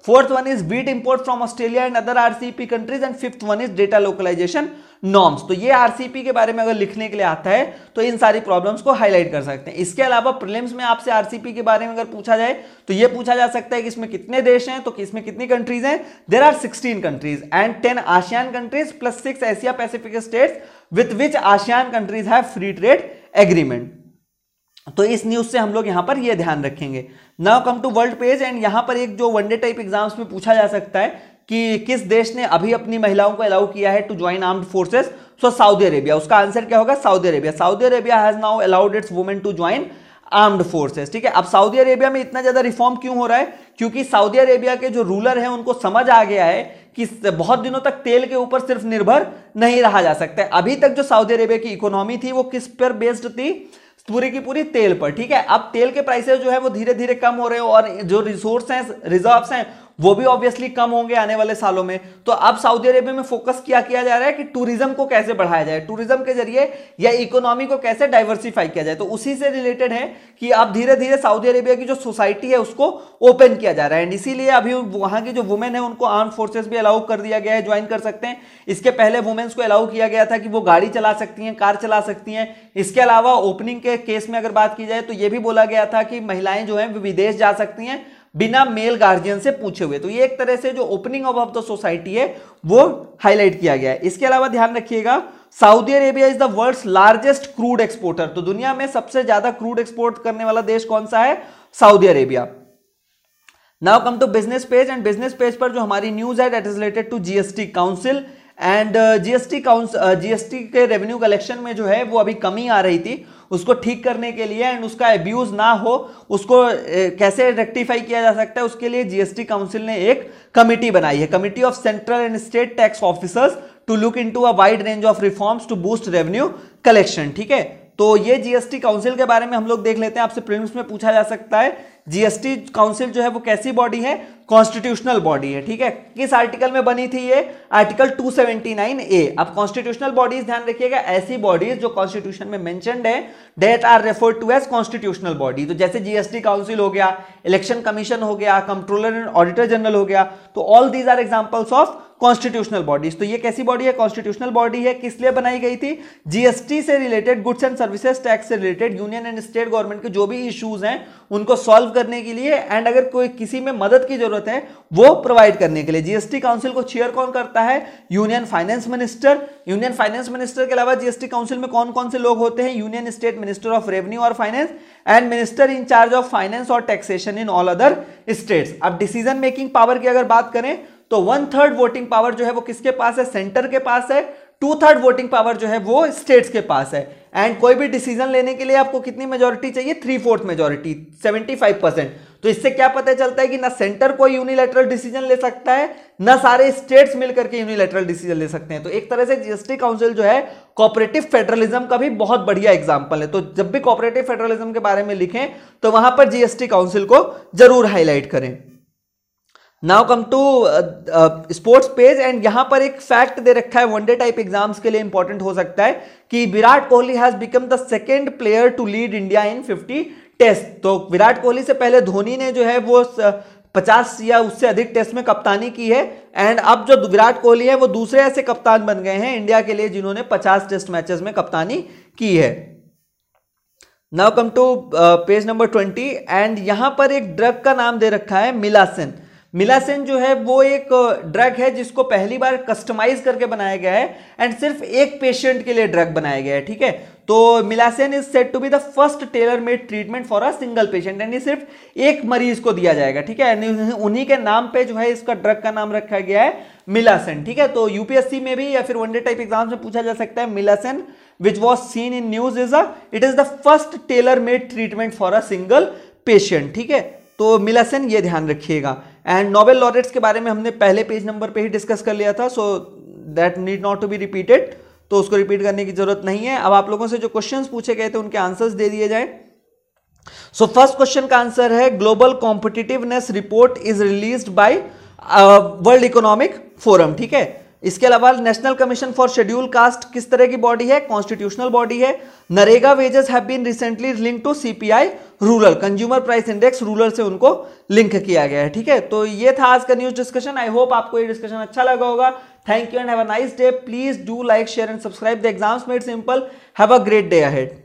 fourth one is wheat import from Australia and other RCEP countries and fifth one is data localisation norms. तो ये RCEP के बारे में अगर लिखने के लिए आता है तो इन सारी प्रॉब्लम्स को हाईलाइट कर सकते हैं। इसके अलावा प्रीलिम्स में आपसे आरसीईपी के बारे में अगर पूछा जाए तो ये पूछा जा सकता है कि इसमें कितने देश हैं, तो इसमें कितनी कंट्रीज हैं, there are sixteen countries and ten ASEAN countries plus six Asia Pacific states with which ASEAN countries have free trade agreement. तो इस न्यूज से हम लोग यहां पर ये ध्यान रखेंगे। Now come to world page and यहां पर एक जो वनडे टाइप एग्जाम्स में पूछा जा सकता है कि किस देश ने अभी अपनी महिलाओं को अलाउ किया है to join armed forces, so Saudi Arabia. उसका आंसर क्या होगा? Saudi Arabia. Saudi Arabia has now allowed its women to join armed forces. ठीक है, अब सऊदी अरेबिया में इतना ज्यादा रिफॉर्म क्यों हो रहा है? क्योंकि सऊदी अरेबिया के जो रूलर हैं उनको समझ आ गया है कि बहुत दिनों तक तेल के ऊपर सिर्फ निर्भर नहीं रहा जा सकता। अभी तक जो सऊदी अरेबिया की इकोनॉमी थी वो किस पर बेस्ड थी? पूरी की पूरी तेल पर। ठीक है, अब तेल के प्राइसेस जो है वो धीरे धीरे कम हो रहे हैं और जो रिसोर्स हैं, रिजर्व्स हैं, वो भी ऑब्वियसली कम होंगे आने वाले सालों में। तो अब सऊदी अरेबिया में फोकस क्या किया जा रहा है कि टूरिज्म को कैसे बढ़ाया जाए, टूरिज्म के जरिए या इकोनॉमी को कैसे डाइवर्सिफाई किया जाए। तो उसी से रिलेटेड है कि अब धीरे धीरे सऊदी अरेबिया की जो सोसाइटी है उसको ओपन किया जा रहा है एंड इसीलिए अभी वहां की जो वुमेन है उनको आर्म फोर्सेस भी अलाउ कर दिया गया है, ज्वाइन कर सकते हैं। इसके पहले वुमेन्स को अलाउ किया गया था कि वो गाड़ी चला सकती हैं, कार चला सकती हैं। इसके अलावा ओपनिंग के केस में अगर बात की जाए तो यह भी बोला गया था कि महिलाएं जो है विदेश जा सकती हैं बिना मेल गार्जियन से पूछे हुए। तो ये एक तरह से जो ओपनिंग ऑफ द सोसाइटी है वो हाईलाइट किया गया है। इसके अलावा ध्यान रखिएगा Saudi Arabia is the world's largest crude exporter. तो दुनिया में सबसे ज्यादा क्रूड एक्सपोर्ट करने वाला देश कौन सा है? Saudi Arabia. Now come to business page and business page पर जो हमारी न्यूज है that is related to GST council and GST council GST के रेवेन्यू कलेक्शन में जो है वो अभी कमी आ रही थी, उसको ठीक करने के लिए एंड उसका अब्यूज ना हो, उसको कैसे रेक्टिफाई किया जा सकता है, उसके लिए जीएसटी काउंसिल ने एक कमिटी बनाई है, committee of central and state tax officers to look into a wide range of reforms to boost revenue collection. ठीक है, तो ये जीएसटी काउंसिल के बारे में हम लोग देख लेते हैं, आपसे प्रीलिम्स में पूछा जा सकता है। जीएसटी काउंसिल जो है वो कैसी बॉडी है? कॉन्स्टिट्यूशनल बॉडी है। ठीक है, किस आर्टिकल में बनी थी ये? Article two seventy nine A. अब कॉन्स्टिट्यूशनल बॉडीज ध्यान रखिएगा, ऐसी बॉडीज जो कॉन्स्टिट्यूशन में मेंशन्ड है that are referred to as constitutional body. तो जैसे जीएसटी काउंसिल हो गया, इलेक्शन कमीशन हो गया, कंट्रोलर एंड ऑडिटर जनरल हो गया, तो all these are examples of constitutional bodies. तो ये कैसी बॉडी है? कॉन्स्टिट्यूशनल बॉडी है। किस लिए बनाई गई थी? जीएसटी से related, goods and services tax से related union and state government के जो भी इश्यूज हैं उनको सॉल्व करने के लिए एंड अगर कोई किसी में मदद की जरूरत है वो प्रोवाइड करने के लिए। जीएसटी काउंसिल को चेयर कौन करता है? Union finance minister. Union finance minister के अलावा जीएसटी काउंसिल में कौन कौन से लोग होते हैं? Union state minister of revenue और finance and minister in charge of finance और taxation in all other states. अब डिसीजन मेकिंग पावर की अगर बात करें तो वन थर्ड वोटिंग पावर जो है वो किसके पास है? सेंटर के पास है। टू थर्ड वोटिंग पावर जो है वो स्टेट्स के पास है एंड कोई भी डिसीजन लेने के लिए आपको कितनी मेजोरिटी चाहिए? Three fourth majority, seventy five percent. तो इससे क्या पता चलता है कि ना सेंटर कोई यूनिलैटरल डिसीजन ले सकता है ना सारे स्टेट्स मिलकर के यूनिलैटरल डिसीजन ले सकते हैं। तो एक तरह से जीएसटी काउंसिल जो है कोऑपरेटिव फेडरलिज्म का भी बहुत बढ़िया एग्जांपल है। तो जब भी कोऑपरेटिव फेडरलिज्म के बारे में लिखें तो वहां पर जीएसटी काउंसिल को जरूर हाईलाइट करें। Now come to sports page and यहां पर एक फैक्ट दे रखा है, वनडे टाइप एग्जाम्स के लिए इंपॉर्टेंट हो सकता है कि Virat Kohli has become the second player to lead India in fifty test. तो विराट कोहली से पहले धोनी ने जो है वो पचास या उससे अधिक टेस्ट में कप्तानी की है एंड अब जो विराट कोहली है वो दूसरे ऐसे कप्तान बन गए हैं इंडिया के लिए जिन्होंने पचास टेस्ट मैचेस में कप्तानी की है। Now come to page number twenty and यहां पर एक ड्रग का नाम दे रखा है मिलासिन। मिलासिन जो है वो एक ड्रग है जिसको पहली बार कस्टमाइज करके बनाया गया है एंड सिर्फ एक पेशेंट के लिए ड्रग बनाया गया है। ठीक है, तो Milasen is said to be the first tailor made treatment for a single patient and ये सिर्फ एक मरीज को दिया जाएगा। ठीक है, उन्हीं के नाम पे जो है इसका ड्रग का नाम रखा गया है मिलासिन। ठीक है, तो यूपीएससी में भी या फिर वनडे टाइप एग्जाम में पूछा जा सकता है Milasen which was seen in news is a it is the first tailor made treatment for a single patient. ठीक है, तो मिलासिन ये ध्यान रखिएगा। एंड नोबेल लॉरेट्स के बारे में हमने पहले पेज नंबर पे ही डिस्कस कर लिया था, so that need not to be repeated, तो उसको रिपीट करने की जरूरत नहीं है। अब आप लोगों से जो क्वेश्चंस पूछे गए थे उनके आंसर्स दे दिए जाए। सो फर्स्ट क्वेश्चन का आंसर है global competitiveness report is released by world economic forum. ठीक है, इसके अलावा national commission for schedule caste किस तरह की बॉडी है? कॉन्स्टिट्यूशनल बॉडी है। NREGA wages have been recently link to CPI rural, consumer price index rural से उनको लिंक किया गया है। ठीक है, तो ये था आज का न्यूज डिस्कशन। आई होप आपको ये डिस्कशन अच्छा लगा होगा। Thank you and have a nice day. Please do like share and subscribe the exams made simple. Have a great day ahead.